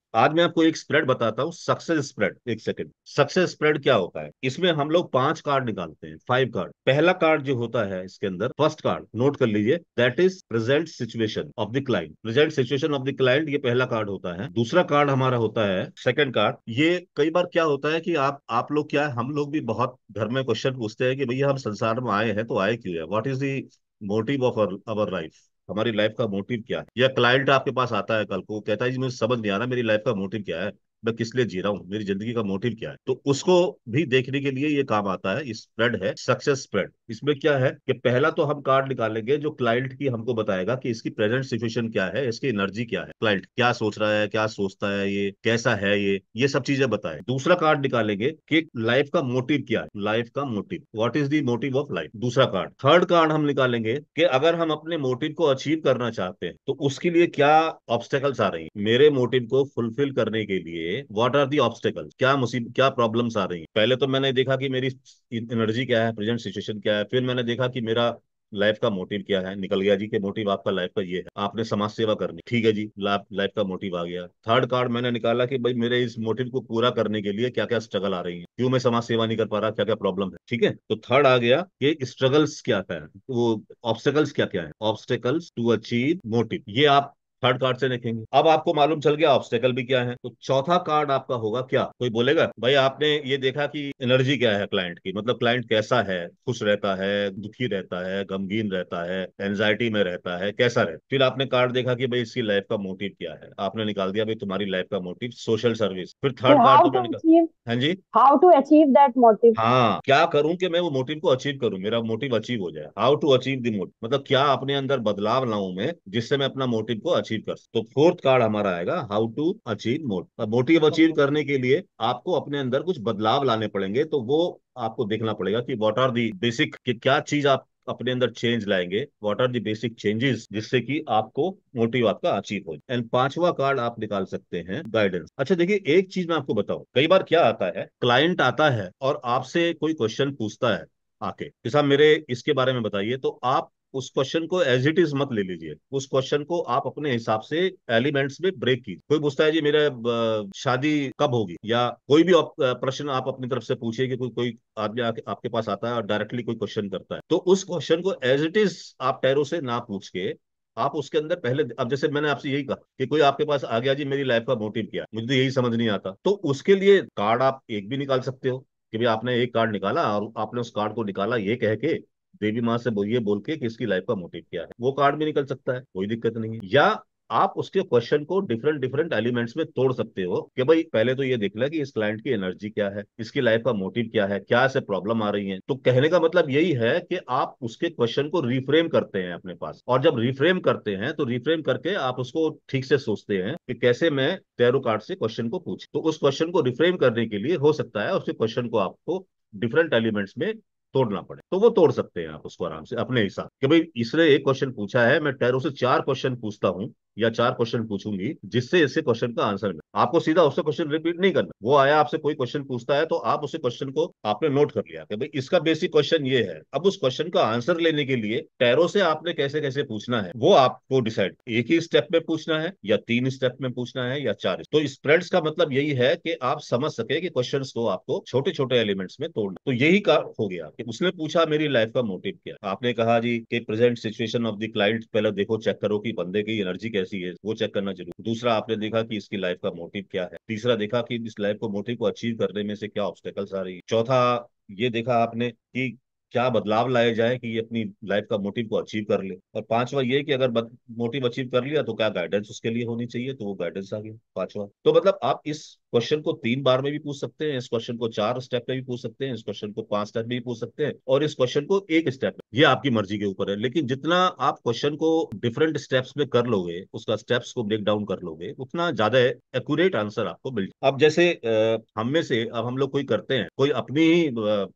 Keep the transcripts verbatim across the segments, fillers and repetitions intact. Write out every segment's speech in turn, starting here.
आज मैं आपको एक स्प्रेड बताता हूँ, सक्सेस स्प्रेड। एक सेकंड, सक्सेस स्प्रेड क्या होता है? इसमें हम लोग पांच कार्ड निकालते हैं, फाइव कार्ड। पहला कार्ड जो होता है इसके अंदर, फर्स्ट कार्ड नोट कर लीजिए, that is present situation of the client. Present situation of the client, ये पहला कार्ड होता है। दूसरा कार्ड हमारा होता है सेकंड कार्ड। ये कई बार क्या होता है कि आप आप लोग क्या है, हम लोग भी बहुत घर में क्वेश्चन पूछते हैं कि भैया हम संसार में आए हैं तो आए क्यों है, what is the motive of our life, हमारी लाइफ का मोटिव क्या है। या क्लाइंट आपके पास आता है कल को, कहता है जी मुझे समझ नहीं आ रहा मेरी लाइफ का मोटिव क्या है, मैं किस लिए जी रहा हूँ, मेरी जिंदगी का मोटिव क्या है। तो उसको भी देखने के लिए ये काम आता है, स्प्रेड है, सक्सेस स्प्रेड। इसमें क्या है कि पहला तो हम कार्ड निकालेंगे जो क्लाइंट की हमको बताएगा कि इसकी प्रेजेंट सिचुएशन क्या है, इसकी एनर्जी क्या है, क्लाइंट क्या सोच रहा है, क्या सोचता है, ये कैसा है, ये ये सब चीजें बताए। दूसरा कार्ड निकालेंगे कि लाइफ का मोटिव क्या है, लाइफ का motive, what is the motive of life, दूसरा कार्ड। थर्ड कार्ड हम निकालेंगे कि अगर हम अपने मोटिव को अचीव करना चाहते हैं तो उसके लिए क्या ऑब्स्टेकल्स आ रही हैं, मेरे मोटिव को फुलफिल करने के लिए व्हाट आर दी ऑब्स्टेकल्स, क्या मुसीबत, क्या प्रॉब्लम्स आ रही हैं। पहले तो मैंने देखा कि मेरी एनर्जी क्या है, प्रेजेंट सिचुएशन क्या है, फिर मैंने देखा कि मेरा लाइफ का मोटिव क्या है, निकल गया जी कि मोटिव आपका लाइफ का ये है, आपने समाज सेवा करनी, ठीक है जी, लाइफ का मोटिव आ गया। थर्ड कार्ड मैंने निकाला कि भाई मेरे इस मोटिव को पूरा करने के लिए क्या क्या स्ट्रगल आ रही है, क्यों मैं समाज सेवा नहीं कर पा रहा, क्या क्या प्रॉब्लम है, ठीक है। तो थर्ड आ गया कि स्ट्रगल्स क्या क्या है, वो ऑब्स्टेकल्स क्या क्या है, ऑब्स्टेकल्स टू अचीव मोटिव, ये आप थर्ड कार्ड से देखेंगे। अब आपको मालूम चल गया ऑब्स्टेकल भी क्या है। तो चौथा कार्ड आपका होगा क्या, कोई बोलेगा भाई आपने ये देखा कि एनर्जी क्या है क्लाइंट की, मतलब क्लाइंट कैसा है, खुश रहता है, दुखी रहता है, गमगीन रहता है, एंजाइटी में रहता है, कैसा रहता। फिर आपने कार्ड देखा कि भाई इसकी लाइफ का मोटिव क्या है, आपने निकाल दिया भाई तुम्हारी लाइफ का मोटिव सोशल सर्विस। फिर कि थर्ड कार्ड हाउ तुमने टू निकाल। अचीव, हाँ जी। How to achieve that motive. हाँ, क्या करूं कि मैं वो मोटिव को अचीव करूं, मेरा मोटिव अचीव हो जाए, how to achieve the motive, मतलब क्या अपने अंदर बदलाव लाऊं मैं जिससे मैं अपना मोटिव को अचीव कर सकूं। तो फोर्थ कार्ड हमारा आएगा हाउ टू अचीव मोटिव। अब मोटिव अचीव करने के लिए आपको अपने अंदर कुछ बदलाव लाने पड़ेंगे, तो वो आपको देखना पड़ेगा कि व्हाट आर दी बेसिक, कि क्या चीज आप अपने अंदर चेंज लाएंगे, what are the basic changes जिससे कि आपको मोटिव आपका अचीव हो जाए। एंड पांचवा कार्ड आप निकाल सकते हैं गाइडेंस। अच्छा देखिए, एक चीज मैं आपको बताऊं, कई बार क्या आता है, क्लाइंट आता है और आपसे कोई क्वेश्चन पूछता है आके कि साहब मेरे इसके बारे में बताइए, तो आप उस क्वेश्चन को एज इट इज मत ले लीजिए, उस क्वेश्चन को आप अपने हिसाब से एलिमेंट्स में ब्रेक कीजिए। कोई पूछता है जी मेरे अ, शादी कब होगी, या कोई भी आप, अ, प्रश्न आप अपनी तरफ से पूछिए कि कोई कोई आदमी आके आपके पास आता है और डायरेक्टली कोई क्वेश्चन करता है, तो उस क्वेश्चन को एज इट इज आप टैरो से ना पूछ के आप उसके अंदर पहले, अब जैसे मैंने आपसे यही कहा कि कोई आपके पास आ गया जी मेरी लाइफ का मोटिव क्या है, मुझे तो यही समझ नहीं आता, तो उसके लिए कार्ड आप एक भी निकाल सकते हो कि भाई आपने एक कार्ड निकाला और आपने उस कार्ड को निकाला ये कह के, देवी माँ से बोलिए बोल के कि इसकी लाइफ का मोटिव क्या है, वो कार्ड भी निकल सकता है, कोई दिक्कत नहीं है। या आप उसके क्वेश्चन को डिफरेंट डिफरेंट एलिमेंट्स में तोड़ सकते हो कि भाई पहले तो ये देख ले कि इस क्लाइंट की एनर्जी क्या है, इसकी लाइफ का मोटिव क्या है, क्या ऐसे प्रॉब्लम आ रही है। तो कहने का मतलब यही है कि आप उसके क्वेश्चन को रिफ्रेम करते हैं अपने पास, और जब रिफ्रेम करते हैं तो रिफ्रेम करके आप उसको ठीक से सोचते हैं कि कैसे मैं टैरो कार्ड से क्वेश्चन को पूछ, तो उस क्वेश्चन को रिफ्रेम करने के लिए हो सकता है उसके क्वेश्चन को आपको डिफरेंट एलिमेंट्स में तोड़ना पड़े, तो वो तोड़ सकते हैं आप उसको आराम से अपने हिसाब कि भाई इसने एक क्वेश्चन पूछा है, मैं टैरो से चार क्वेश्चन पूछता हूँ या चार क्वेश्चन पूछूंगी जिससे इससे क्वेश्चन का आंसर मिले। आपको सीधा उससे क्वेश्चन रिपीट नहीं करना, वो आया आपसे कोई क्वेश्चन पूछता है तो आप उसे क्वेश्चन को आपने नोट कर लिया कि भाई इसका बेसिक क्वेश्चन ये है, अब उस क्वेश्चन का आंसर लेने के लिए टैरो से आपने कैसे कैसे पूछना है वो आपको डिसाइड, एक ही स्टेप में पूछना है या तीन स्टेप में पूछना है या चार। तो स्प्रेड्स का मतलब यही है कि आप समझ सके कि क्वेश्चंस को आपको छोटे छोटे एलिमेंट्स में तोड़ना। तो यही का हो गया कि उसने पूछा मेरी लाइफ का मोटिव क्या, आपने कहा जी कि present situation of the client पहले देखो, चेक करो कि बंदे की एनर्जी कैसी है, वो चेक करना जरूर। दूसरा आपने देखा कि इसकी लाइफ का मोटिव क्या है। तीसरा देखा कि इस लाइफ को मोटिव को अचीव करने में से क्या ऑब्स्टेकल्स आ रही है। चौथा ये देखा आपने कि क्या बदलाव लाए जाए कि ये अपनी लाइफ का मोटिव को अचीव कर ले। और पांचवा ये कि अगर मोटिव अचीव कर लिया तो क्या गाइडेंस उसके लिए होनी चाहिए, तो वो गाइडेंस आ गया पांचवा। तो मतलब आप इस क्वेश्चन को तीन बार में भी पूछ सकते हैं, इस क्वेश्चन को चार स्टेप में भी पूछ सकते हैं, इस क्वेश्चन को पांच स्टेप में भी पूछ सकते हैं, और इस क्वेश्चन को एक स्टेप में, ये आपकी मर्जी के ऊपर है। लेकिन जितना आप क्वेश्चन को डिफरेंट स्टेप्स में कर लोगे, उसका स्टेप्स को ब्रेक डाउन कर लोगे, उतना ज्यादा एक्यूरेट आंसर आपको मिल। अब जैसे अ, हम में से अब हम लोग कोई करते हैं, कोई अपनी ही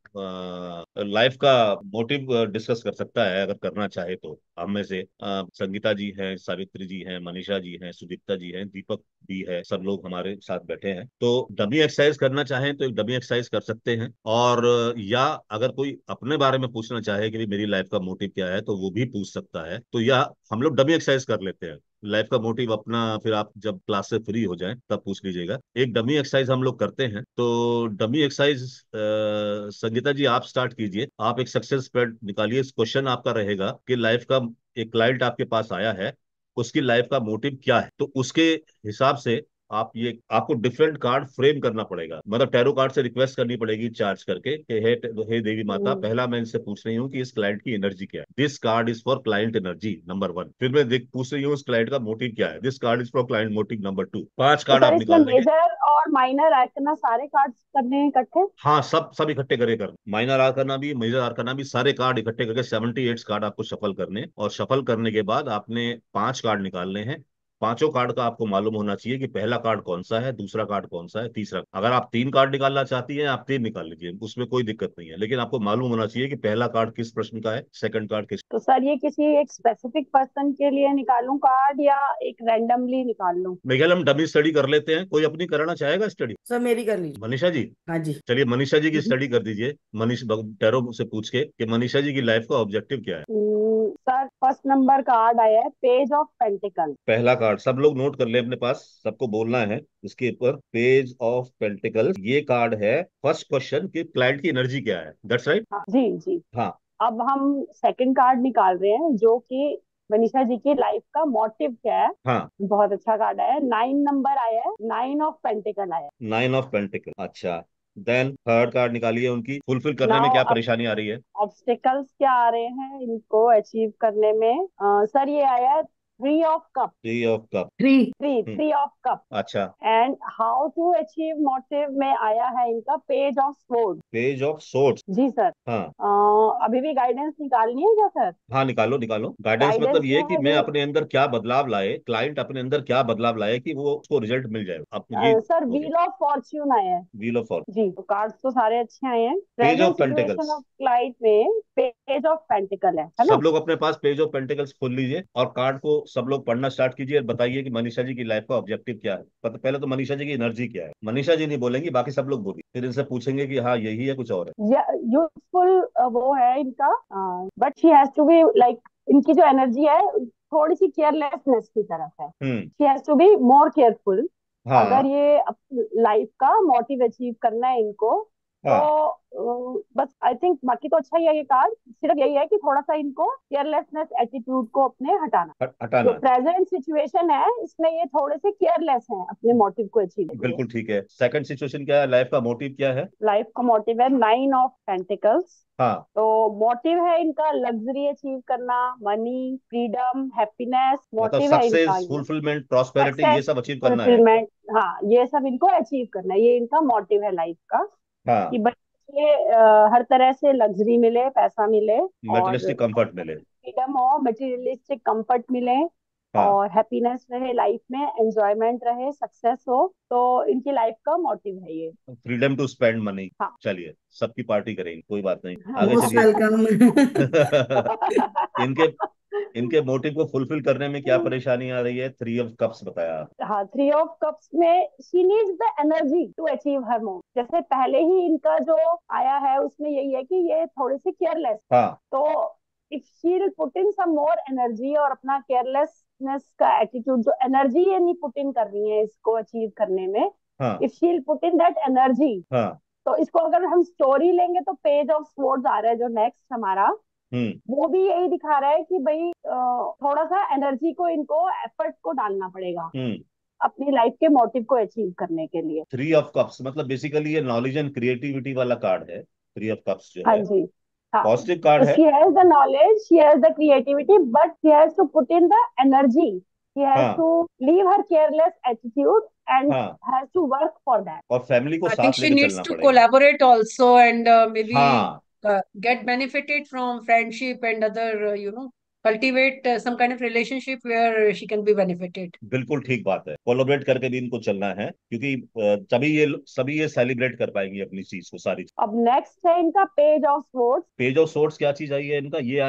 लाइफ का मोटिव डिस्कस कर सकता है अगर करना चाहे तो। हम में से अ, संगीता जी हैं, सावित्री जी हैं, मनीषा जी हैं, सुदीप्ता जी हैं, दीपक भी है, सब लोग हमारे साथ बैठे हैं। तो डमी एक्सरसाइज करना चाहें तो एक डमी एक्सरसाइज कर सकते हैं। और अ, या अगर कोई अपने बारे में पूछना चाहे कि भाई मेरी लाइफ का मोटिव क्या है, तो वो भी पूछ सकता है। तो या हम लोग डमी एक्सरसाइज कर लेते हैं, लाइफ का मोटिव अपना फिर आप जब क्लास से फ्री हो जाएं तब पूछ लीजिएगा। एक डमी एक्सरसाइज हम लोग करते हैं, तो डमी एक्सरसाइज संगीता जी आप स्टार्ट कीजिए। आप एक सक्सेस स्प्रेड निकालिए। क्वेश्चन आपका रहेगा कि लाइफ का, एक क्लाइंट आपके पास आया है, उसकी लाइफ का मोटिव क्या है, तो उसके हिसाब से आप ये, आपको डिफरेंट कार्ड फ्रेम करना पड़ेगा। मतलब टैरो कार्ड से रिक्वेस्ट करनी पड़ेगी चार्ज करके कि हे हे देवी माता, हम्म, पहला मैं इनसे पूछ रही हूँ कि इस क्लाइंट की एनर्जी क्या है। This card is for client energy number one. फिर मैं देख पूछ रही हूँ उस क्लाइंट का मोटिव क्या है। This card is for client motive number two. पांच तो कार्ड सर आप इसमें निकाल देंगे। मेजर और माइनर आर्कना सारे कार्ड्स करने हैं इकट्ठे? हाँ, सब सब इकट्ठे करे कर, माइनर आर करना भी, मेजर आर करना भी, सारे कार्ड इकट्ठे करके सेवेंटी एट कार्ड आपको शफल करने हैं। और शफल करने के बाद आपने पांच कार्ड निकालने हैं। पांचों कार्ड का आपको मालूम होना चाहिए कि पहला कार्ड कौन सा है, दूसरा कार्ड कौन सा है, तीसरा। अगर आप तीन कार्ड निकालना चाहती हैं आप तीन निकाल लीजिए, उसमें कोई दिक्कत नहीं है, लेकिन आपको मालूम होना चाहिए कि पहला कार्ड किस प्रश्न का है, सेकंड कार्ड किस। तो सर ये किसी एक स्पेसिफिक पर्सन के लिए निकालूं कार्ड या एक रैंडमली निकाल लूं? मेघल हम डमी स्टडी कर लेते हैं। कोई अपनी कराना चाहेगा स्टडी? सर मेरी कर लीजिए। मनीषा जी। हाँ जी। चलिए मनीषा जी की स्टडी कर दीजिए। मनीष टैरो से पूछ के कि मनीषा जी की लाइफ का ऑब्जेक्टिव क्या है। Hmm, sir first number card आया है पेज ऑफ पेंटिकल। पहला कार्ड सब लोग नोट कर ले अपने पास, सबको बोलना है इसके ऊपर, पेज ऑफ पेंटिकल्स। ये कार्ड है फर्स्ट क्वेश्चन कि क्लाइंट की एनर्जी क्या है। That's right. हाँ जी जी। हाँ। अब हम सेकंड कार्ड निकाल रहे हैं जो कि मनीषा जी की लाइफ का मोटिव क्या है। हाँ। बहुत अच्छा कार्ड आया है, नाइन नंबर आया है, नाइन ऑफ पेंटिकल आया है। नाइन ऑफ पेंटिकल, अच्छा। देन थर्ड कार्ड निकालिए, उनकी फुलफिल करने में नाउ क्या अब परेशानी आ रही है। ऑब्स्टिकल्स क्या आ रहे हैं इनको अचीव करने में? अ, सर ये आया है three of cup. Three of cup. Three. Three hmm. Three of cup. अच्छा। And how to achieve motive में आया है इनका page of sword. Page of swords. जी सर। हाँ। अ, अभी भी गाइडेंस निकालनी है क्या सर? हाँ, निकालो निकालो। गाइडेंस मतलब गाइडेंस ये में कि है मैं वी अपने अंदर क्या बदलाव लाए, क्लाइंट अपने अंदर क्या बदलाव लाए कि वो उसको रिजल्ट मिल जाए, आप ये सर हो गया। व्हील ऑफ फॉर्च्यून आया है। Wheel of for. जी तो कार्ड्स तो सारे अच्छे आए हैं। Page present of situation pentacles. Of life में पेज ऑफ पेंटिकल है है सब ना? लोग अपने पास पेज ऑफ पेंटिकल्स खोल लीजिए और कार्ड को सब लोग पढ़ना स्टार्ट कीजिए और बताइए कि मनीषा जी की लाइफ का ऑब्जेक्टिव क्या है। पत- पहले तो मनीषा जी की एनर्जी क्या है। मनीषा जी नहीं बोलेंगी, बाकी सब लोग बोलिए, फिर इनसे पूछेंगे कि हाँ यही है कुछ और है। यूजफुल वो है इनका, but she has to be like, इनकी जो एनर्जी है थोड़ी सी केयरलेसनेस की तरफ है। Hmm. She has to be more careful. अगर हाँ। ये लाइफ का मोटिव अचीव करना है इनको तो हाँ। अ, बस आई थिंक बाकी तो अच्छा ही है। ये कार्ड सिर्फ यही है कि थोड़ा सा इनको केयरलेसनेस एटीट्यूड को अपने हटाना। हट, जो हटाना। प्रेजेंट सिचुएशन है इसमें ये थोड़े से केयरलेस हैं अपने मोटिव को अचीव के लिए। बिल्कुल ठीक है। सेकंड सिचुएशन क्या है, लाइफ का मोटिव क्या है। लाइफ का मोटिव है नाइन ऑफ पेंटिकल्स। हाँ। तो मोटिव है इनका लग्जरी अचीव करना, मनी, फ्रीडम, हैप्पीनेस, मतलब मोटिव है इनका सक्सेस, ये। फुलफिलमेंट, प्रॉस्पेरिटी, ये सक्सेस, सब अचीव करना है। फुलफिलमेंट, हाँ ये सब इनको अचीव करना है। ये इनका मोटिव है लाइफ का हाँ। कि बच्चे अ, हर तरह से लग्जरी मिले, पैसा मिले, और मेटेरियलिस्टिक कंफर्ट मिले। फ्रीडम हो, मटेरियलिस्टिक कंफर्ट मिले, हाँ। और हैप्पीनेस रहे लाइफ में, एंजॉयमेंट रहे, सक्सेस हो। तो इनकी लाइफ का मोटिव है ये। Freedom to spend money. हाँ चलिए सबकी पार्टी करेंगे, कोई बात नहीं, हाँ आगे मोस्ट चलिए। वेलकम। इनके इनके मोटिव को फुलफिल करने में क्या परेशानी आ रही है, थ्री ऑफ कप्स बताया। हाँ थ्री ऑफ कप्स में she needs the energy to achieve her mom. जैसे पहले ही इनका जो आया है उसमें यही है कि ये थोड़े से केयरलेस। हाँ। तो if she will put in some more energy और अपना केयरलेसनेस का एटीट्यूड, जो एनर्जी ये नहीं पुट इन कर रही है इसको अचीव करने में, हाँ। If she will put in that energy, हाँ। तो इसको अगर हम स्टोरी लेंगे तो पेज ऑफ स्वॉर्ड्स आ रहा है जो नेक्स्ट हमारा, हम्म। वो भी यही दिखा रहा है कि भाई अ, थोड़ा सा एनर्जी को, इनको एफर्ट को डालना पड़ेगा हम्म। अपनी लाइफ के मोटिव को अचीव करने के लिए। थ्री ऑफ कप्स मतलब बेसिकली ये नॉलेज एंड क्रिएटिविटी वाला कार्ड है। थ्री ऑफ कप्स जो हाँ है जी। हाँ पॉजिटिव कार्ड तो है। She has the knowledge, she has the creativity, but she has to put in the energy, she has हाँ। To leave her careless attitude and हाँ। Has to work for that. और family को I think साथ she लेके needs चलना to पड़ेगा। collaborate also and uh, maybe हाँ। uh, get benefited from friendship and other, uh, you know, cultivate uh, some kind of relationship where she can be benefited. बिल्कुल ठीक बात है, collaborate करके भी इनको चलना है, क्योंकि अ, तभी ये सभी ये सेलिब्रेट कर पाएंगी अपनी चीज को, सारी। अब नेक्स्ट है इनका page of swords. Page of swords क्या चीज आई है इनका, ये आया है।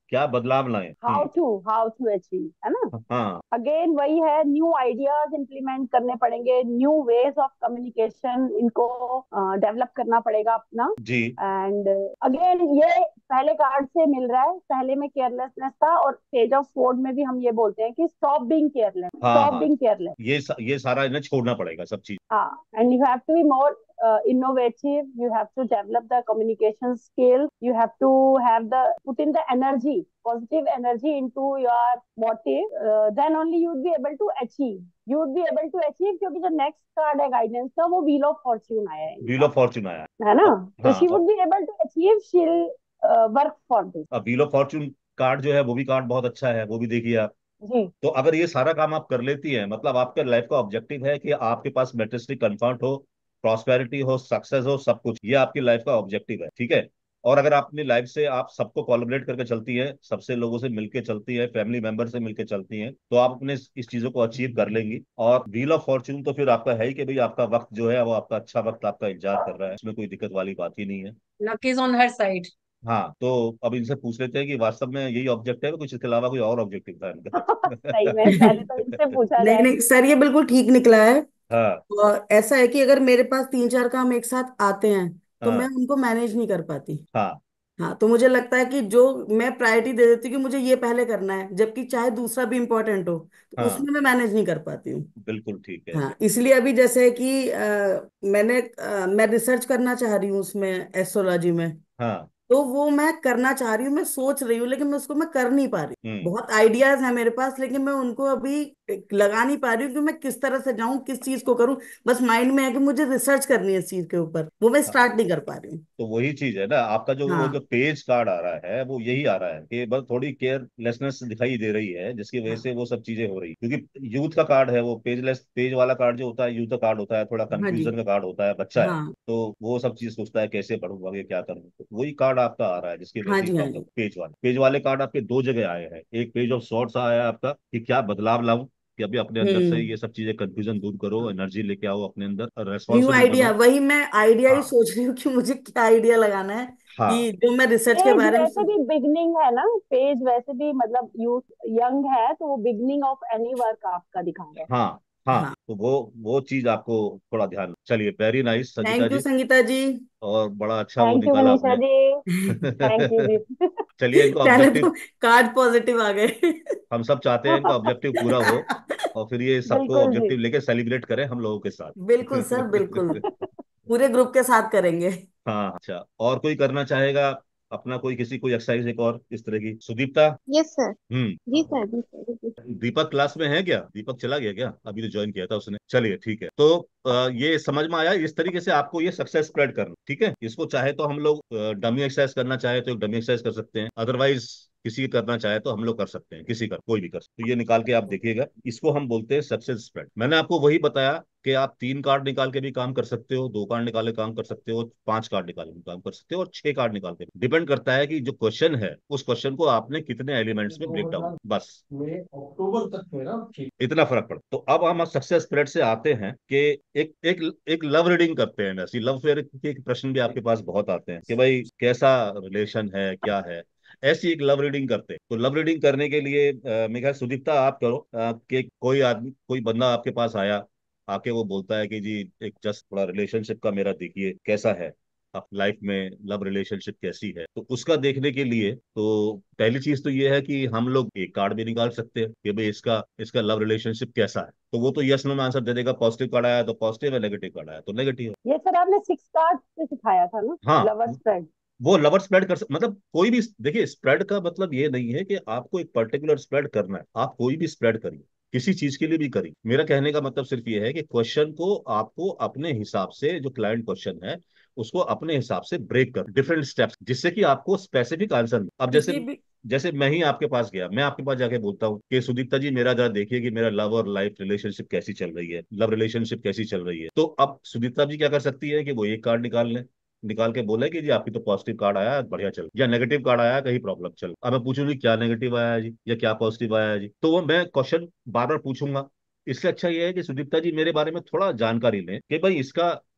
क्या बदलाव लाएं। How hmm. To how to achieve, है ना। हाँ अगेन वही है, न्यू आइडियाज इम्प्लीमेंट करने पड़ेंगे, न्यू वेज ऑफ कम्युनिकेशन इनको डेवलप करना पड़ेगा अपना। जी। एंड अगेन ये पहले कार्ड से मिल रहा है, पहले में केयरलेसनेस था, और पेज ऑफ फोर्ड में भी हम ये बोलते हैं कि स्टॉप बीइंग केयरलेस, हाँ स्टॉप हाँ, बीइंग केयरलेस। ये सा, ये सारा इन्हें छोड़ना पड़ेगा सब चीज। Ah, and you have to be more uh, innovative. You have to develop the communication skill. You have to have the put in the energy, positive energy into your motive. Uh, then only you would be able to achieve. You would be able to achieve क्योंकि जो next card है guidance का वो wheel of Fortune आया है wheel इनका, of Fortune आया। है ना। और तो हाँ, शी और would be able to achieve, she'll work for this. अब व्हील ऑफ फॉर्चून कार्ड जो है वो भी कार्ड बहुत अच्छा है, वो भी देखिए आप। जी। तो अगर ये सारा काम आप कर लेती हैं, मतलब आपके लाइफ का ऑब्जेक्टिव है कि आपके पास मेटेरियलिस्टिक कंफर्ट हो, प्रॉस्पेरिटी हो, सक्सेस हो, सब कुछ, ये आपकी लाइफ का ऑब्जेक्टिव है, ठीक है। और अगर आप अपनी लाइफ से आप सबको कोलैबोरेट करके चलती हैं, सबसे लोगों से मिलके चलती है, फैमिली मेंबर से मिलके चलती हैं, तो आप अपने इस, इस चीजों को अचीव कर लेंगी। और व्हील ऑफ फॉर्च्यून तो फिर आपका है ही कि भाई आपका वक्त जो है वो आपका अच्छा वक्त आपका इंतजार कर रहा है, इसमें कोई दिक्कत वाली बात ही नहीं है। Luck is on her side. हाँ, तो अब इनसे पूछ लेते हैं कि वास्तव में यही ऑब्जेक्ट है, कुछ इसके अलावा कोई और ऑब्जेक्टिव था सही में पहले तो इनसे इनका। पूछा नहीं जाए। नहीं सर, ये बिल्कुल ठीक निकला है। हाँ और ऐसा है कि अगर मेरे पास तीन चार काम एक साथ आते हैं तो मैं हाँ उनको मैनेज नहीं कर पाती। हाँ हाँ, तो मुझे लगता है कि जो मैं प्रायोरिटी दे देती हूँ कि मुझे ये पहले करना है, जबकि चाहे दूसरा भी इम्पोर्टेंट हो, तो हाँ, उसमें मैं मैनेज नहीं कर पाती हूँ। बिल्कुल ठीक है। हाँ, इसलिए अभी जैसे कि अ, मैंने अ, मैं रिसर्च करना चाह रही हूँ उसमें, एस्ट्रोलॉजी में। हाँ। तो वो मैं करना चाह रही हूँ, मैं सोच रही हूँ, लेकिन मैं उसको मैं कर नहीं पा रही। हम्म। बहुत आइडियाज हैं मेरे पास, लेकिन मैं उनको अभी लगा नहीं पा रही हूँ कि मैं किस तरह से जाऊं, किस चीज को करूं। बस माइंड में है कि मुझे रिसर्च करनी है इस चीज के ऊपर, वो मैं हाँ, स्टार्ट नहीं कर पा रही हूँ। तो वही चीज है ना, आपका जो वो जो हाँ पेज कार्ड आ रहा है वो यही आ रहा है कि बस थोड़ी केयरलेसनेस दिखाई दे रही है, जिसकी वजह हाँ से वो सब चीजें हो रही, क्योंकि यूथ का कार्ड है वो, पेजलेस पेज वाला कार्ड जो होता है यूथ का कार्ड होता है, थोड़ा हाँ जी। कंफ्यूजन का कार्ड होता है, बच्चा है, हाँ तो वो सब चीज सोचता है कैसे पढ़ूंगा, आगे क्या करूँ, तो वही कार्ड आपका आ रहा है जिसकी वजह हाँ से जी। हाँ प्रॉब्लम। जी। पेज वाले पेज वाले कार्ड आपके दो जगह आए हैं, एक पेज ऑफ सॉर्ट्स आया है आपका कि क्या बदलाव लाऊं, कि अभी अपने अंदर से हम्म। ये सब चीजें कंफ्यूजन दूर करो, एनर्जी लेके आओ अपने अंदर, और न्यू रेस्पॉन्सिबल आइडिया, बनो। वही मैं आइडिया ही हाँ सोच रही हूँ कि मुझे क्या आइडिया लगाना है, हाँ कि जो मैं रिसर्च के पेज बारे में वैसे सुन- भी बिगनिंग है ना, पेज वैसे भी मतलब यूथ यंग है, तो वो बिगनिंग ऑफ एनी वर्क आपका दिखा रहा है। हाँ हाँ, हाँ। तो वो वो चीज आपको थोड़ा ध्यान, चलिए very nice Sangeeta thank you जी। संगीता जी। और बड़ा अच्छा वो थैंक यू निकाला मनीषा आपने। जी। थैंक यू जी। चलिए इनका पहले ऑब्जेक्टिव, तो कार्ड पॉजिटिव आ गए। हम सब चाहते हैं इनका ऑब्जेक्टिव पूरा हो, और फिर ये सबको बिल्कुल जी। ऑब्जेक्टिव लेके सेलिब्रेट करें हम लोगों के साथ। बिल्कुल सर, बिल्कुल पूरे ग्रुप के साथ करेंगे। हाँ अच्छा, और कोई करना चाहेगा अपना, कोई किसी कोई एक्सरसाइज एक और इस तरह की, सुदीप्ता। Yes sir. हम्म। जी सर, जी सर, जी सर। दीपक क्लास में है क्या? दीपक चला गया क्या? अभी तो ज्वाइन किया था उसने। चलिए ठीक है, तो अ, ये समझ में आया, इस तरीके से आपको ये सक्सेस स्प्रेड करना, ठीक है। इसको चाहे तो हम लोग डमी एक्सरसाइज करना चाहे तो एक डमी एक्सरसाइज कर सकते हैं, अदरवाइज किसी की करना चाहे तो हम लोग कर सकते हैं, किसी का कोई भी कर सकते, तो ये निकाल के आप देखिएगा, इसको हम बोलते हैं सक्सेस स्प्रेड। मैंने आपको वही बताया कि आप तीन कार्ड निकाल के भी काम कर सकते हो, दो कार्ड निकाल के काम कर सकते हो, पांच कार्ड निकाल के भी काम कर सकते हो, और छह कार्ड निकाल के, डिपेंड करता है कि जो क्वेश्चन है उस क्वेश्चन को आपने कितने एलिमेंट्स में ब्रेक डाउन, बस में अक्टूबर तक में ना, इतना फर्क पड़ता। तो अब हम सक्सेस स्प्रेड से आते हैं कि एक एक एक लव रीडिंग करते हैं, ऐसी लव फेयर के प्रश्न भी आपके पास बहुत आते हैं कि भाई कैसा रिलेशन है, क्या है, ऐसी एक लव रीडिंग करते हैं। तो लव रीडिंग करने के लिए अ, मेरे ख्याल सुदीप्ता आप करो, अ, कि कोई आदमी कोई बंदा आपके पास आया, आके वो बोलता है कि जी एक जस्ट थोड़ा रिलेशनशिप का मेरा देखिए कैसा है, आप लाइफ में लव रिलेशनशिप कैसी है, तो उसका देखने के लिए तो पहली चीज तो ये है कि हम लोग एक कार्ड भी निकाल सकते हैं कि भाई इसका इसका लव रिलेशनशिप कैसा है, तो वो तो यस नो में आंसर दे देगा, पॉजिटिव कार्ड आया तो पॉजिटिव है, नेगेटिव कार्ड आया तो नेगेटिव है। ये सर आपने सिक्स कार्ड से सिखाया था ना, हाँ, लवर स्प्रेड। वो लवर स्प्रेड कर सक, मतलब कोई भी, देखिए स्प्रेड का मतलब ये नहीं है कि आपको एक पर्टिकुलर स्प्रेड करना है, आप कोई भी स्प्रेड करिए, किसी चीज के लिए भी करिए। मेरा कहने का मतलब सिर्फ ये है कि क्वेश्चन को आपको अपने हिसाब से, जो क्लाइंट क्वेश्चन है उसको अपने हिसाब से ब्रेक कर, डिफरेंट स्टेप्स, जिससे कि आपको स्पेसिफिक आंसर मिले। अब जैसे किसी भी। जैसे मैं ही आपके पास गया, मैं आपके पास जाके बोलता हूँ कि सुदीप्ता जी मेरा जरा देखिए कि मेरा लव और लाइफ रिलेशनशिप कैसी चल रही है, लव रिलेशनशिप कैसी चल रही है, तो अब सुदीप्ता जी क्या कर सकती है कि वो एक कार्ड निकाल लें, निकाल के बोले कि जी आपकी तो पॉजिटिव कार्ड आया है, बढ़िया चल, या नेगेटिव कार्ड आया है, कहीं प्रॉब्लम चल। अब मैं पूछूंगी क्या नेगेटिव आया है जी या क्या पॉजिटिव आया है जी, तो वो मैं क्वेश्चन बार बार पूछूंगा। इससे अच्छा ये है कि सुदीप्ता जी मेरे बारे में थोड़ा जानकारी लें कि भाई इसका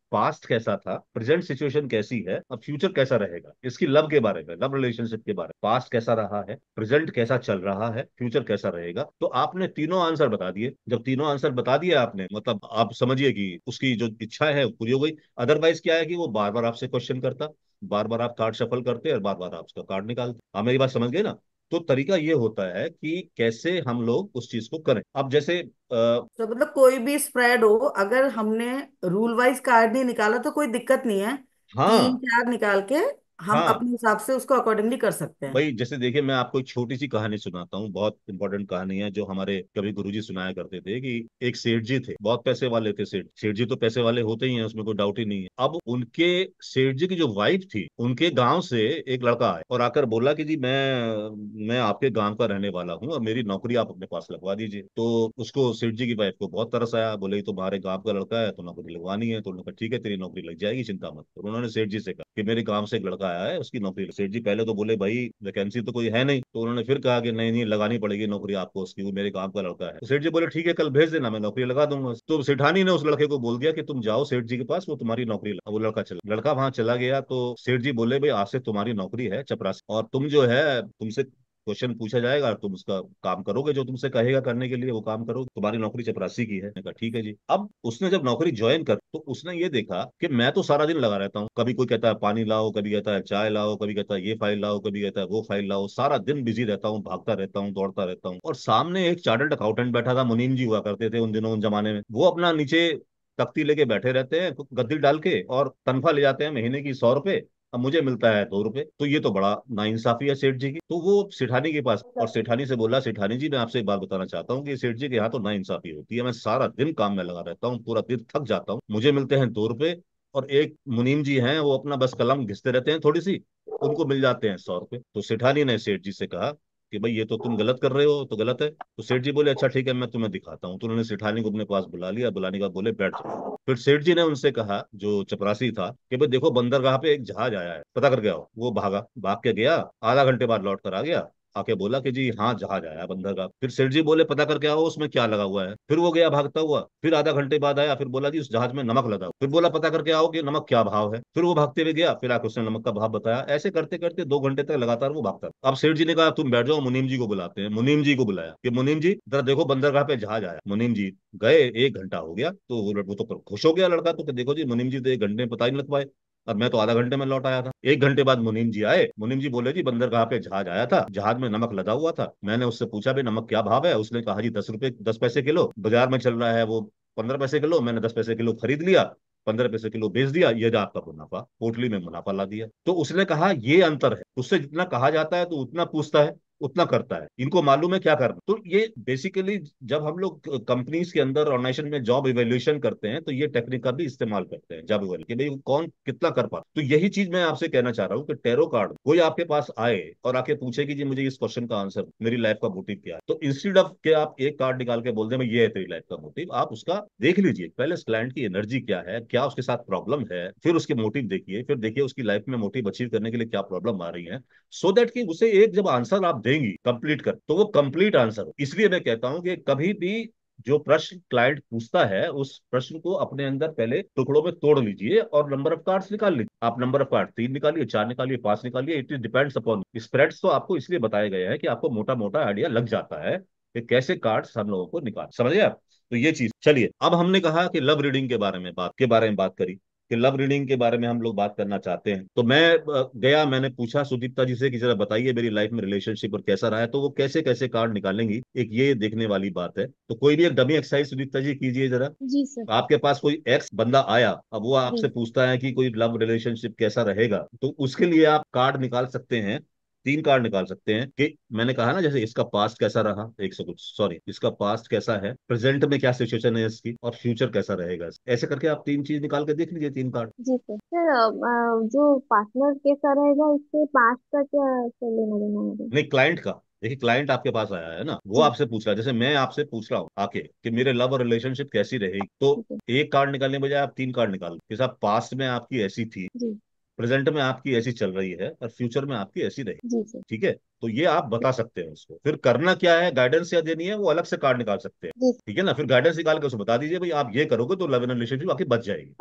पास्ट कैसा था, प्रेजेंट सिचुएशन कैसी है, अब फ्यूचर कैसा रहेगा, इसकी लव के बारे में, लव रिलेशनशिप के बारे में, पास्ट कैसा रहा है, प्रेजेंट कैसा चल रहा है, फ्यूचर कैसा रहेगा। तो आपने तीनों आंसर बता दिए। जब तीनों आंसर बता दिए आपने, मतलब आप समझिए कि उसकी जो इच्छा है वो पूरी हो गई। अदरवाइज क्या है कि वो बार बार आपसे क्वेश्चन करता, बार बार आप कार्ड शफल करते और बार बार आप उसका कार्ड निकालते। आप मेरी बात समझ गए ना। तो तरीका ये होता है कि कैसे हम लोग उस चीज को करें। अब जैसे आ, तो मतलब कोई भी स्प्रेड हो, अगर हमने रूल वाइज कार्ड नहीं निकाला तो कोई दिक्कत नहीं है। तीन हाँ चार निकाल के हम हाँ अपने हिसाब से उसको अकॉर्डिंगली कर सकते हैं। भाई, जैसे देखिए मैं आपको एक छोटी सी कहानी सुनाता हूँ, बहुत इंपॉर्टेंट कहानी है, जो हमारे कभी गुरुजी सुनाया करते थे। कि एक सेठ जी थे, बहुत पैसे वाले थे सेठ। सेठ जी तो पैसे वाले होते ही हैं, उसमें कोई डाउट ही नहीं है। अब उनके सेठ जी की जो वाइफ थी, उनके गांव से एक लड़का आया और आकर बोला कि जी मैं मैं आपके गांव का रहने वाला हूँ और मेरी नौकरी आप अपने पास लगवा दीजिए। तो उसको सेठ जी की वाइफ को बहुत तरस आया। बोले, "ये तुम्हारे गांव का लड़का है तो नौकरी लगवानी है।" तो उन्होंने कहा, "ठीक है, तेरी नौकरी लग जाएगी, चिंता मत करो।" उन्होंने सेठ जी से कहा कि मेरे गांव से एक लड़का आया है, उसकी नौकरी। सेठ जी पहले तो बोले, भाई वैकेंसी तो कोई है नहीं। तो उन्होंने फिर कहा कि नहीं नहीं, लगानी पड़ेगी नौकरी आपको उसकी, वो मेरे गांव का लड़का है। तो सेठ जी बोले, ठीक है, कल भेज देना, मैं नौकरी लगा दूंगा। तो सेठानी ने उस लड़के को बोल दिया कि तुम जाओ सेठ जी के पास, वो तुम्हारी नौकरी लगा। वो लड़का चला, लड़का वहां चला गया। तो सेठ जी बोले, भाई आज से तुम्हारी नौकरी है चपरासी, और तुम जो है, तुमसे क्वेश्चन पूछा जाएगा और तुम उसका काम करोगे, जो तुमसे कहेगा करने के लिए वो काम करोगे। तुम्हारी नौकरी चपरासी की है। मैंने कहा ठीक है जी। अब उसने जब नौकरी ज्वाइन कर, तो उसने ये देखा कि मैं तो सारा दिन लगा रहता हूँ, कभी कोई कहता है पानी लाओ, कभी कहता है चाय लाओ, कभी कहता है ये फाइल लाओ, कभी कहता है वो फाइल लाओ, सारा दिन बिजी रहता हूँ, भागता रहता हूँ, दौड़ता रहता हूँ। और सामने एक चार्टर्ड अकाउंटेंट बैठा था, मुनीम जी हुआ करते थे उन दिनों, उन जमाने में। वो अपना नीचे तख्ती लेके बैठे रहते हैं, गद्दी डाल के, और तनख्वाह ले जाते हैं महीने की सौ रुपए। अब मुझे मिलता है दो रुपए। तो ये तो बड़ा नाइंसाफी है सेठ जी की। तो वो सेठानी के पास, और सेठानी से बोला, सेठानी जी मैं आपसे एक बात बताना चाहता हूँ कि सेठ जी के यहाँ तो नाइंसाफी होती है। मैं सारा दिन काम में लगा रहता हूँ, पूरा दिन थक जाता हूँ, मुझे मिलते हैं दो रुपए, और एक मुनीम जी हैं वो अपना बस कलम घिसते रहते हैं थोड़ी सी, उनको मिल जाते हैं सौ रुपए। तो सेठानी ने सेठ जी से कहा कि भाई ये तो तुम गलत कर रहे हो, तो गलत है। तो सेठ जी बोले, अच्छा ठीक है, मैं तुम्हें दिखाता हूँ। तो उन्होंने सेठानी को अपने पास बुला लिया। बुलाने के बाद बोले, बैठ जाओ। फिर सेठ जी ने उनसे कहा, जो चपरासी था, कि भाई देखो बंदरगाह पे एक जहाज आया है, पता करके आओ। वो भागा, भाग के गया, आधा घंटे बाद लौट कर आ गया। आके बोला कि जी हाँ, जहाज आया है बंदरगाह। फिर सेठ जी बोले, पता करके आओ उसमें क्या लगा हुआ है। फिर वो गया भागता हुआ, फिर आधा घंटे बाद आया, फिर बोला जी उस जहाज में नमक लगा हुआ। फिर बोला, पता करके आओ कि नमक क्या भाव है। फिर वो भागते हुए गया, फिर आके उसने नमक का भाव बताया। ऐसे करते करते दो घंटे तक लगातार वो भागता रहा। अब सेठ जी ने कहा, तुम बैठ जाओ, मुनीम जी को बुलाते हैं। मुनीम जी को बुलाया कि मुनीम जी जरा देखो बंदरगाह पे जहाज आया। मुनीम जी गए, एक घंटा हो गया। तो वो वो तो खुश हो गया लड़का, तो कि देखो जी मुनीम जी तो एक घंटे में पता ही नहीं लग पाए, और मैं तो आधा घंटे में लौट आया था। एक घंटे बाद मुनीम जी आए। मुनीम जी बोले, जी बंदरगाह पे जहाज आया था, जहाज में नमक लदा हुआ था। मैंने उससे पूछा, भाई नमक क्या भाव है। उसने कहा, जी दस रुपए, दस पैसे किलो। बाजार में चल रहा है वो पंद्रह पैसे किलो। मैंने दस पैसे किलो खरीद लिया, पंद्रह पैसे किलो बेच दिया, ये रहा आपका मुनाफा। पोटली में मुनाफा ला दिया। तो उसने कहा, ये अंतर है, उससे जितना कहा जाता है तो उतना पूछता है, उतना करता है, इनको मालूम है क्या करना। तो ये बेसिकली जब हम लोग कंपनीज के अंदर, ऑर्गेनाइजेशन में जॉब इवेल्युएशन करते हैं, तो ये टेक्निक का भी इस्तेमाल करते हैं जॉब इवेल्यू, कि भाई कौन कितना कर पा। तो यही चीज मैं आपसे कहना चाह रहा हूँ कि टैरो कार्ड कोई आपके पास आए और आके पूछे कि जी मुझे इस क्वेश्चन का आंसर, मेरी लाइफ का मोटिव क्या है, तो इंस्टीड ऑफ के आप एक कार्ड निकाल के बोल दें ये है तेरी लाइफ का मोटिव, आप उसका देख लीजिए पहले उस क्लाइंट की एनर्जी क्या है, क्या उसके साथ प्रॉब्लम है, फिर उसके मोटिव देखिए, फिर देखिए उसकी लाइफ में मोटिव अचीव करने के लिए क्या प्रॉब्लम आ रही है, सो दैट कि उसे एक जब आंसर आप देंगी कंप्लीट कर, तो वो कंप्लीट आंसर हो। इसलिए मैं कहता हूं कि कभी भी जो प्रश्न क्लाइंट पूछता है, उस प्रश्न को अपने अंदर पहले टुकड़ों में तोड़ लीजिए और नंबर ऑफ कार्ड्स निकाल लीजिए। आप नंबर ऑफ कार्ड तीन निकालिए, चार निकालिए, पांच निकालिए, इट डिपेंड्स अपॉन स्प्रेड्स। तो आपको इसलिए बताए गए हैं कि आपको मोटा मोटा आइडिया लग जाता है कि कैसे कार्ड्स हम लोगों को निकाल, समझिए आप। तो ये चीज चलिए, अब हमने कहा कि लव रीडिंग के बारे में बात के बारे में बात करी, कि लव रीडिंग के बारे में हम लोग बात करना चाहते हैं। तो मैं अ, गया, मैंने पूछा सुदीप्ता जी से कि जरा बताइए मेरी लाइफ में रिलेशनशिप और कैसा रहा है। तो वो कैसे कैसे कार्ड निकालेंगी, एक ये देखने वाली बात है। तो कोई भी एक डमी एक्सरसाइज सुदीप्ता जी कीजिए जरा। जी सर। आपके पास कोई एक्स बंदा आया, अब वो जी। आपसे पूछता है कि कोई लव रिलेशनशिप कैसा रहेगा, तो उसके लिए आप कार्ड निकाल सकते हैं। तीन कार्ड निकाल सकते हैं कि मैंने कहा ना, जैसे इसका पास्ट कैसा रहा, एक सौ कुछ सॉरी इसका पास्ट कैसा है, प्रेजेंट में क्या सिचुएशन है इसकी, और फ्यूचर कैसा रहेगा। ऐसे करके आप तीन चीज निकाल के देख लीजिए, तीन कार्ड। जी सर। सर अ, जो पार्टनर कैसा रहेगा इससे पास्ट का क्या क्या लेना देना है? नहीं, क्लाइंट का। देखिए क्लाइंट आपके पास आया है ना, वो जी। आपसे पूछ रहा है, जैसे मैं आपसे पूछ रहा हूँ आके कि मेरे लव और रिलेशनशिप कैसी रहेगी, तो ठीक है। एक कार्ड निकालने बजाय आप तीन कार्ड निकाल, कि साहब पास्ट में आपकी ऐसी थी, जी। प्रेजेंट में आपकी ऐसी चल रही है, और फ्यूचर में आपकी ऐसी रहेगी। जी सर। ठीक है, तो ये आप बता सकते हैं उसको। फिर करना क्या है, गाइडेंस या देनी है, वो अलग से कार्ड निकाल सकते हैं। जी। ठीक है ना, फिर गाइडेंस निकाल के उसको बता दीजिए भाई आप ये करोगे तो लव एंड रिलेशनशिप आपकी बच जाएगी।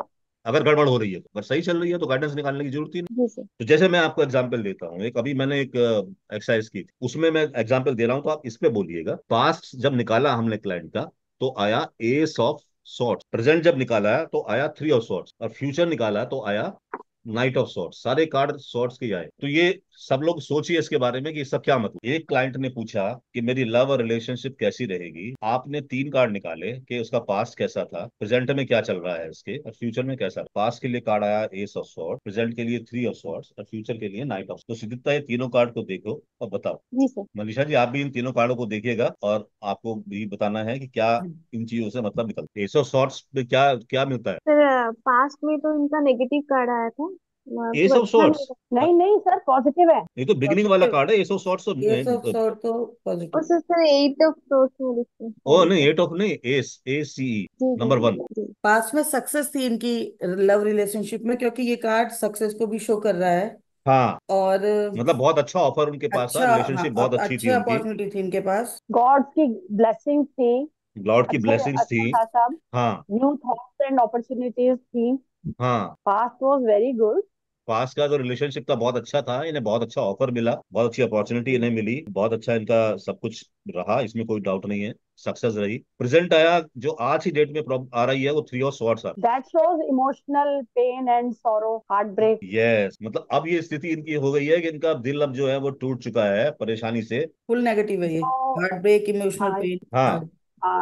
अगर गड़बड़ हो रही है तो, अगर सही चल रही है तो गाइडेंस निकालने की जरूरत ही नहीं। जी सर। तो जैसे मैं आपको एग्जांपल देता हूँ, एक अभी मैंने एक एक्सरसाइज की थी, उसमें मैं एग्जांपल दे रहा हूँ, तो आप इस पे बोलिएगा। पास्ट जब निकाला हमने क्लाइंट का, तो आया एस ऑफ सॉर्ट्स। प्रेजेंट जब निकाला है तो आया थ्री ऑफ सॉर्ट्स, और फ्यूचर निकाला तो आया नाइट ऑफ सॉर्ट्स। सारे कार्ड सॉर्ट्स के आए। तो ये सब लोग सोचिए इसके बारे में कि इसका क्या मतलब। एक क्लाइंट ने पूछा कि मेरी लव और रिलेशनशिप कैसी रहेगी। आपने तीन कार्ड निकाले कि उसका पास्ट कैसा था, प्रेजेंट में क्या चल रहा है इसके, और फ्यूचर में कैसा। पास्ट के लिए कार्ड आया एस ऑफ सॉर्ट, प्रेजेंट के लिए थ्री ऑफ सॉर्ट्स, और फ्यूचर के लिए नाइट ऑफ। तो सुदीप्ता, ये तीनों कार्ड को देखो और बताओ। जी सर। मनीषा जी, आप भी इन तीनों कार्डों को देखिएगा और आपको भी बताना है कि क्या इन चीजों से मतलब निकलता है। एस ऑफ सॉर्ट्स में क्या क्या मिलता है? सर पास्ट में तो इनका नेगेटिव कार्ड आया था, अ, एस तो ऑफ अच्छा नहीं सॉर्ट्स? था। नहीं नहीं सर, पॉजिटिव है। ये तो बिगिनिंग वाला पॉजिटिव। कार्ड है, एस ऑफ सॉर्ट्स। ये सब सॉर्ट तो और positive. Sir sir eight of swords में लिखते हैं, ओ सॉरी नहीं, सर। एट ऑफ नहीं, एस, ए सी ई, जी जी नंबर जी वन। जी। पास में सक्सेस थी इनकी लव रिलेशनशिप में, क्योंकि ये कार्ड सक्सेस को भी शो कर रहा है। हाँ, और मतलब बहुत अच्छा ऑफर उनके पास था, अच्छा, हाँ, रिलेशनशिप बहुत अ- अच्छी थी अच्छी उनकी। अपॉर्चुनिटी थी इनके पास। गॉड्स की ब्लेसिंग थी। लॉर्ड की अच्छा ब्लेसिंग्स थी। अच्छा था सब। हाँ। न्यू थॉट्स एंड अपॉर्चुनिटीज थी। हाँ, past was very good. Past का जो रिलेशनशिप था बहुत अच्छा था, इन्हें बहुत अच्छा ऑफर मिला, बहुत अच्छी अपॉर्चुनिटी इन्हें मिली, बहुत अच्छा इनका सब कुछ रहा, इसमें कोई डाउट नहीं है। सक्सेस रही। प्रेजेंट आया जो आज ही डेट में प्रॉब- आ रही है, वो थ्री ऑफ स्वॉर्ड्स आ। That shows emotional pain and sorrow, heart break. Yes, मतलब अब ये स्थिति इनकी हो गई है कि इनका दिल अब जो है वो टूट चुका है परेशानी से। फुल नेगेटिव है ये। जो हार्ट ब्रेक, इमोशनल पेन, हाँ।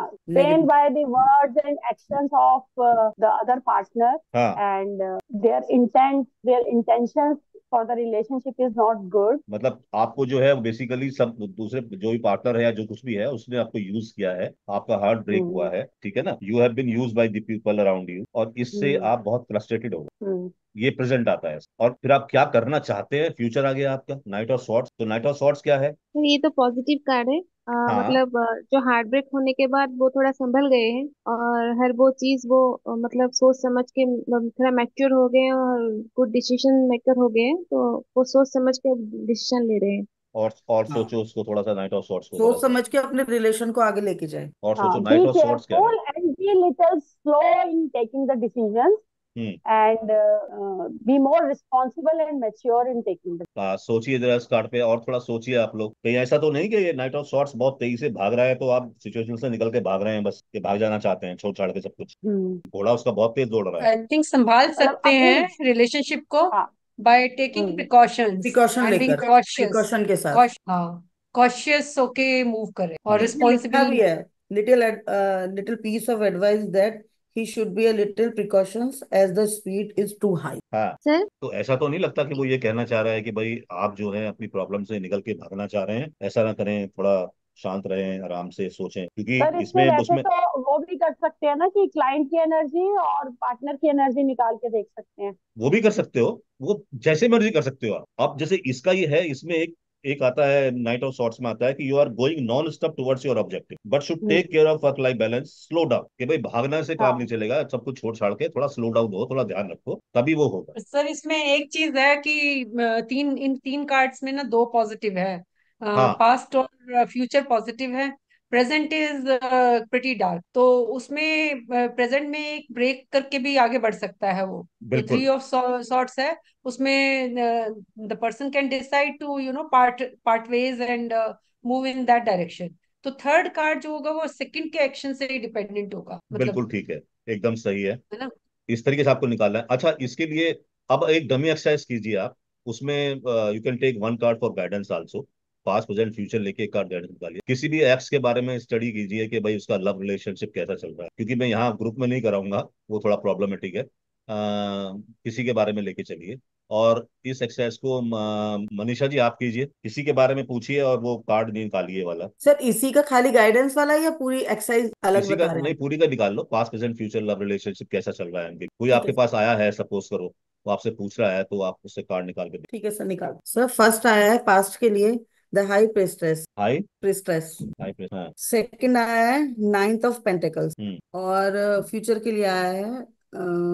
Pain negative. By the words and actions of the other partner, हाँ, and their intent their intentions for the relationship is not good. मतलब आपको जो है बेसिकली सब दूसरे जो भी पार्टनर है या जो कुछ भी है उसने आपको यूज किया है, आपका हार्ट ब्रेक हुआ है, ठीक है ना। You have been use by the people around you, और इससे आप बहुत फ्रस्ट्रेटेड हो गए। ये प्रेजेंट आता है। और फिर आप क्या करना चाहते हैं, फ्यूचर आ गया आपका नाइट ऑफ सॉर्ट्स। तो नाइट ऑफ सॉर्ट्स क्या है? तो ये तो पॉजिटिव कार्ड है। अ, हाँ, मतलब अ, जो हार्ट ब्रेक होने के बाद वो थोड़ा संभल गए हैं, और हर वो चीज वो अ, मतलब सोच समझ के मतलब थोड़ा मैच्योर हो गए हैं, और गुड डिसीजन मेकर हो गए हैं, तो वो सोच समझ के डिसीजन ले रहे हैं। और और हाँ, सोचो उसको थोड़ा सा, नाइट ऑफ सॉर्ट्स को थोड़ा सोच सा, समझ के अपने रिलेशन को आगे लेके जाए। और Uh, सोचो नाइट be ऑफ सॉर्ट्स क्या है। careful and be little slow in taking the decisions, hmm. and uh, uh, be more responsible and mature in taking the. हाँ, सोचिए जरा इस कार्ड पे, और थोड़ा सोचिए आप लोग। कहीं ऐसा तो नहीं कि ये नाइट ऑफ सॉर्ट्स बहुत तेजी से भाग रहा है, तो आप सिचुएशन से निकल के भाग रहे हैं, बस कि भाग जाना चाहते हैं छोड़ छाड़ के सब कुछ। हम्म, घोड़ा उसका बहुत तेज दौड़ रहा है। आई थिंक संभाल मतलब सकते अपनी। हैं रिलेशनशिप को हाँ। By taking hmm. Precautions precaution and being लेकर, कॉशियस। प्रिकॉशन के साथ। कॉश हाँ, कॉशियस होके मूव करें और हम्म। इसमें लिखा रिस्पॉन्सिबल। भी है, little little piece of advice that he should be a little precautions as the speed is too high. हाँ, सर तो ऐसा तो नहीं लगता कि वो ये कहना चाह रहा है कि भाई आप जो है अपनी प्रॉब्लम से निकल के भागना चाह रहे हैं? ऐसा ना करें, थोड़ा शांत रहें, आराम से सोचें, क्योंकि सर इसमें इसमें वैसे उसमें तो वो भी कर सकते हैं ना कि क्लाइंट की एनर्जी और पार्टनर की एनर्जी निकाल के देख सकते हैं। वो भी कर सकते हो। वो जैसे मर्जी कर सकते हो आप। अब जैसे इसका ये है, इसमें एक एक आता है नाइट ऑफ सॉर्ट्स में, आता है कि you are going non stop towards your objective but should hmm. Take care of work life balance, slow down. कि भाई भागना से काम नहीं हाँ। चलेगा, सब कुछ छोड़ छाड़ के थोड़ा स्लो डाउन हो, थोड़ा ध्यान रखो, तभी वो होगा। सर इसमें एक चीज है कि अ, तीन इन तीन कार्ड्स में ना दो पॉजिटिव है, हाँ, पास्ट और फ्यूचर पॉजिटिव है। प्रेजेंट इज प्रिटी डार्क, तो उसमें प्रेजेंट में एक ब्रेक करके भी आगे बढ़ सकता है वो। जो बिल्कुल थ्री ऑफ सॉर्ट्स है उसमें the person can decide to you know part part ways and move in that direction. तो थर्ड कार्ड जो होगा वो सेकंड के एक्शन से डिपेंडेंट होगा, मतलब, बिल्कुल ठीक है, एकदम सही है। है ना। इस तरीके से आपको निकालना है। अच्छा, इसके लिए अब एक डमी एक्सरसाइज कीजिए आप। उसमें you can take one card for guidance also. Past present future लेके एक कार्ड गाइडेंस निकालिए। किसी भी एक्स के बारे में स्टडी कीजिए कि भाई उसका लव रिलेशनशिप कैसा चल रहा है, क्योंकि मैं यहाँ ग्रुप में नहीं कराऊंगा, वो थोड़ा प्रॉब्लमेटिक है। अ, किसी के बारे में लेके चलिए। और इस एक्सरसाइज को म- मनीषा जी आप कीजिए, किसी के बारे में पूछिए और वो कार्ड निकालिए वाला। सर इसी का खाली गाइडेंस वाला है या पूरी एक्सरसाइज अलग किसी का बता रहे नहीं, हैं? पूरी का निकाल लो। Past present future love relationship कैसा चल रहा है इनके। कोई ठीक आपके है पास आया है, सपोज करो, वो आपसे पूछ रहा है, तो आप उससे कार्ड निकाल के दे। ठीक है सर, निकाल सर। फर्स्ट आया है पास्ट के लिए the high priestess, high, priestess. High press, हाँ। सेकंड आया है नाइन्थ ऑफ पेंटिकल्स। हम्म। और फ्यूचर के लिए आया है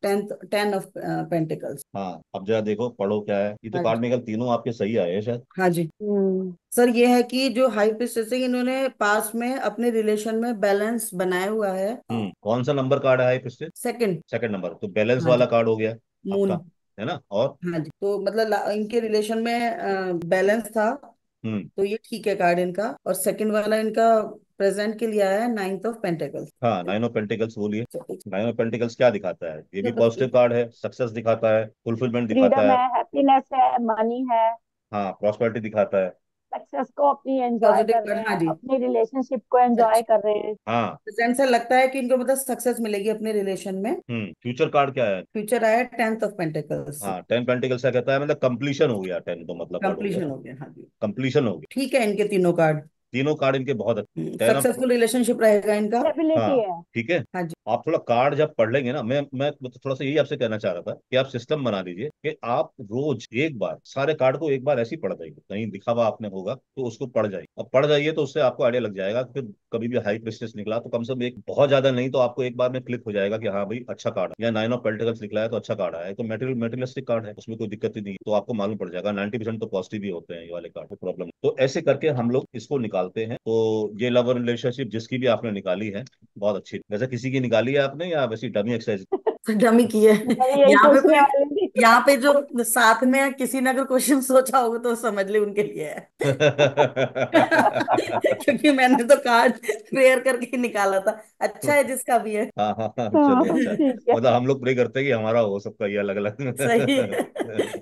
टेंथ टेन ऑफ पेंटिकल्स। हाँ, अब जरा देखो पढ़ो क्या है। ये तो हाँ कार्ड जी। निकल तीनों आपके सही आए हैं शायद। हाँ जी। हम्म। सर ये है कि जो हाई प्रीस्टेस है इन्होंने पास में अपने रिलेशन में बैलेंस बनाया हुआ है। हम्म कौन सा नंबर कार्ड है इससे? सेकंड। सेकंड नंबर, तो बैलेंस हाँ वाला जी। कार्ड हो गया मून। आपका, है ना? और हाँ जी, तो मतलब ला- इनके रिलेशन में बैलेंस था, हम्म तो ये ठीक है कार्ड इनका। और सेकंड वाला इनका प्रेजेंट के लिए आया है नाइन्थ ऑफ पेंटिकल्स। हाँ, नाइन ऑफ पेंटिकल्स बोलिए। नाइन ऑफ पेंटिकल्स क्या दिखाता है? ये भी बस पॉजिटिव कार्ड है, सक्सेस दिखाता है, फुलफिलमेंट दिखाता फ्रीडम है। है, हैप्पीनेस है, मनी है। हाँ, प्रॉस्पेरिटी दिखाता है। सक्सेस को अपनी एंजॉय पॉजिटिव कर रहे कार्ड। हाँ हैं, जी। अपनी रिलेशनशिप को एंजॉय कर रहे हैं। हाँ। प्रेजेंट से लगता है कि इनको मतलब सक्सेस मिलेगी अपने रिलेशन में। हम्म फ्यूचर कार्ड क्या है? फ्यूचर आया टेंथ ऑफ पेंटिकल्स। हाँ, टेन पेंटिकल्स क्या कहता है? मतलब कंप्लीशन हो गया, टेन तो मतलब वर्ड हो गया कंप्लीशन ना, हो गया। हाँ जी। कंप्लीशन हो गया। ठीक है इनके तीनों कार्ड। तीनों कार्ड इनके बहुत अच्छे। टेन ऑफ सक्सेसफुल रिलेशनशिप रहेगा इनका। स्टेबिलिटी हाँ, है। ठीक है। हाँ जी। आप थोड़ा कार्ड जब पढ़ लेंगे ना, मैं मैं मतलब थोड़ा सा यही आपसे कहना चाह रहा था कि आप सिस्टम बना लीजिए कि आप रोज एक बार सारे कार्ड को एक बार ऐसे ही पढ़ जाइए। कहीं दिखा हुआ आपने होगा तो उसको पढ़ जाइए। अब पढ़ जाइए तो उससे आपको आइडिया लग जाएगा। फिर कभी भी हाई प्रेस्टिज निकला तो कम से कम एक, बहुत ज्यादा नहीं तो आपको एक बार में क्लिक हो जाएगा कि हाँ भाई अच्छा कार्ड है, या नाइन ऑफ पेंटिकल्स निकला है तो अच्छा कार्ड है, तो मेटेरियल मेटेरियलिस्टिक कार्ड है, उसमें कोई दिक्कत ही नहीं है। तो आपको मालूम पड़ जाएगा नाइन्टी परसेंट तो पॉजिटिव ही होते हैं ये वाले कार्ड, प्रॉब्लम। तो ऐसे करके हम लोग इसको निकालते हैं। तो ये लव रिलेशनशिप जिसकी भी आपने निकाली है बहुत अच्छी। वैसे किसी की निकाली है आपने या वैसी डमी एक्सरसाइज? डमी की है। मैं यही यहाँ पे पूछने कोई, वाली थी। यहाँ पे जो साथ में है, किसी ने अगर क्वेश्चन सोचा होगा तो समझ ले उनके लिए है। क्योंकि मैंने तो कार्ड प्रेयर करके ही निकाला था। अच्छा है जिसका भी है। हाँ हाँ हाँ, चलो हाँ, अच्छा है। ठीक है। मतलब हम लोग प्रे करते हैं कि हमारा हो, सबका ये अलग सही अलग। है।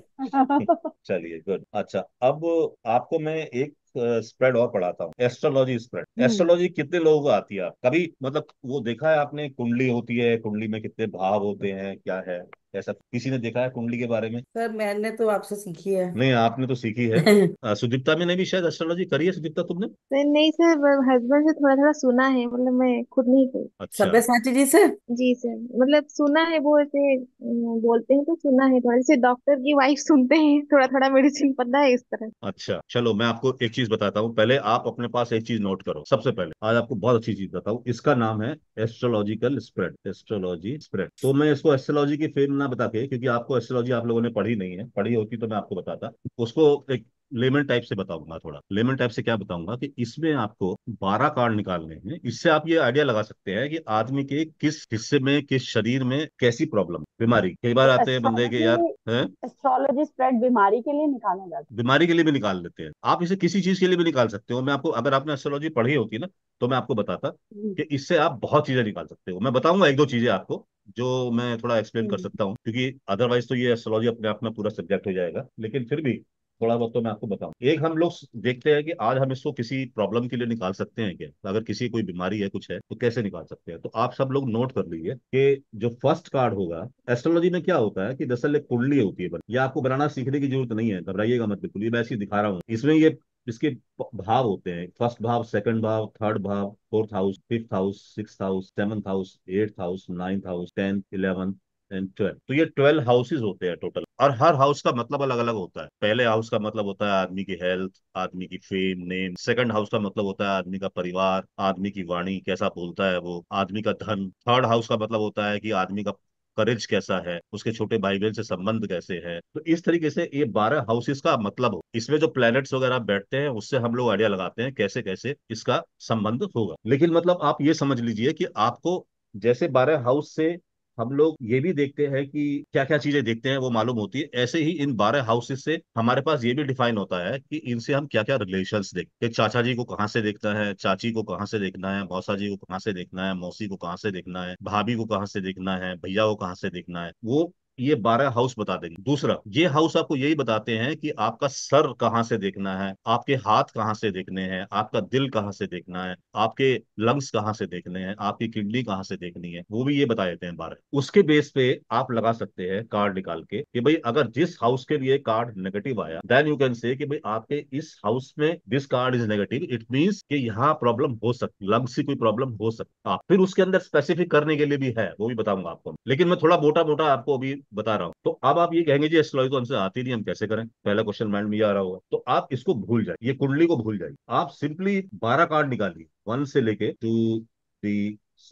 चलिए गुड। अच्छा, अब आपको मैं एक स्प्रेड और पढ़ाता हूँ, एस्ट्रोलॉजी स्प्रेड। हम्म। एस्ट्रोलॉजी कितने लोगों को आती है? आप कभी मतलब वो देखा है आपने? कुंडली होती है, कुंडली में कितने भाव होते हैं, क्या है? ऐसा किसी ने देखा है कुंडली के बारे में? सर मैंने तो आपसे सीखी है। नहीं, आपने तो सीखी है। अ, सुदीप्ता में ने भी शायद एस्ट्रोलॉजी करी है। सुदीप्ता तुमने? तो नहीं सर, हस्बैंड से थोड़ा थोड़ा सुना है, मतलब मैं खुद नहीं गई। अच्छा। सब्यसाची जी से। जी सर, मतलब सुना है, वो ऐसे अम, बोलते हैं तो सुना है थोड़ा, जैसे डॉक्टर की वाइफ सुनते हैं, थोड़ा थोड़ा मेडिसिन पता है इस तरह। अच्छा, चलो मैं आपको एक चीज बताता हूँ। पहले आप अपने पास एक चीज नोट करो। सबसे पहले आज आपको बहुत अच्छी चीज बताऊँ, इसका नाम है एस्ट्रोलॉजिकल स्प्रेड। Astrology spread. तो मैं इसको एस्ट्रोलॉजी की फेम ना बता के, क्योंकि आपको एस्ट्रोलॉजी आप लोगों ने पढ़ी नहीं है, पढ़ी होती तो मैं आपको बताता उसको। एक लेमन टाइप से बताऊंगा। थोड़ा लेमन टाइप से क्या बताऊंगा कि इसमें आपको बारह कार्ड निकालने हैं। इससे आप ये आइडिया लगा सकते हैं कि आदमी के किस हिस्से में, किस शरीर में कैसी प्रॉब्लम, बीमारी। कई बार तो आते हैं बंदे के यार, एस्ट्रोलॉजी है एस्ट्रोलॉजी स्प्रेड बीमारी के लिए निकाला जाता बीमारी के लिए भी निकाल लेते हैं। आप इसे किसी चीज के लिए भी निकाल सकते हो। मैं आपको, अगर आपने एस्ट्रोलॉजी पढ़ी होती ना तो मैं आपको बताता है। कि इससे आप बहुत चीजें निकाल सकते हो। मैं बताऊंगा एक दो चीजें आपको जो मैं थोड़ा एक्सप्लेन कर हम्म। सकता हूँ, क्योंकि अदरवाइज तो ये एस्ट्रोलॉजी अपने आप में पूरा सब्जेक्ट हो जाएगा। लेकिन फिर भी थोड़ा बहुत तो मैं आपको बताऊं। एक हम लोग देखते हैं कि आज हम इसको किसी प्रॉब्लम के लिए निकाल सकते हैं क्या? अगर किसी की कोई बीमारी है, कुछ है, तो कैसे निकाल सकते हैं? तो आप सब लोग नोट कर लीजिए कि जो फर्स्ट कार्ड होगा, एस्ट्रोलॉजी में क्या होता है कि दरअसल एक कुंडली होती है। बन ये आपको बनाना सीखने की जरूरत नहीं है, घबराइएगा मत बिल्कुल। ये मैं ऐसे ही दिखा रहा हूँ। इसमें ये इसके भाव होते हैं। फर्स्ट भाव, सेकंड भाव, थर्ड भाव, fourth house, fifth house, six house, seventh house, eighth house, ninth house, tenth, eleven and twelve. तो ये ट्वेल्व हाउसेज होते हैं टोटल। और हर हाउस का मतलब अलग अलग होता है। पहले हाउस का मतलब होता है आदमी की हेल्थ, आदमी की फेम, नेम। सेकंड हाउस का मतलब होता है आदमी का परिवार, आदमी की वाणी, कैसा बोलता है वो, आदमी का धन। थर्ड हाउस का मतलब होता है कि आदमी का करेज कैसा है, उसके छोटे भाई बहन से संबंध कैसे है। तो इस तरीके से ये बारह हाउसेस का मतलब हो। इसमें जो प्लैनेट्स वगैरह बैठते हैं उससे हम लोग आइडिया लगाते हैं कैसे कैसे इसका संबंध होगा। लेकिन मतलब आप ये समझ लीजिए कि आपको जैसे बारह हाउस से हम लोग ये भी देखते हैं कि क्या क्या चीजें देखते हैं वो मालूम होती है, ऐसे ही इन बारह हाउसेस से हमारे पास ये भी डिफाइन होता है कि इनसे हम क्या क्या रिलेशंस देखते हैं। चाचा जी को कहाँ से देखना है, चाची को कहाँ से देखना है, मौसा जी को कहाँ से देखना है, मौसी को कहाँ से देखना है, भाभी को कहाँ से देखना है, भैया को कहाँ से देखना है, वो ये बारह हाउस बता देंगे। दूसरा, ये हाउस आपको यही बताते हैं कि आपका सर कहाँ से देखना है, आपके हाथ कहाँ से देखने हैं, आपका दिल कहाँ से देखना है, आपके लंग्स कहाँ से देखने हैं, आपकी किडनी कहाँ से देखनी है, वो भी ये बता देते हैं बारह। उसके बेस पे आप लगा सकते हैं कार्ड निकाल के कि भाई अगर जिस हाउस के लिए कार्ड नेगेटिव आया, देन यू कैन से कि भाई आपके इस हाउस में this card is negative, it means कि यहाँ प्रॉब्लम हो सकती, लंग्स की कोई प्रॉब्लम हो सकती है। फिर उसके अंदर स्पेसिफिक करने के लिए भी है, वो भी बताऊंगा आपको। लेकिन मैं थोड़ा मोटा मोटा आपको अभी बता रहा हूँ। तो अब आप ये कहेंगे जी एस्ट्रोलॉजी तो हमसे आती नहीं, हम कैसे करें? पहला क्वेश्चन माइंड में ये आ रहा होगा। तो आप इसको भूल जाए, ये कुंडली को भूल जाइए। आप सिंपली बारह कार्ड निकालिए, वन से लेके टू, थ्री से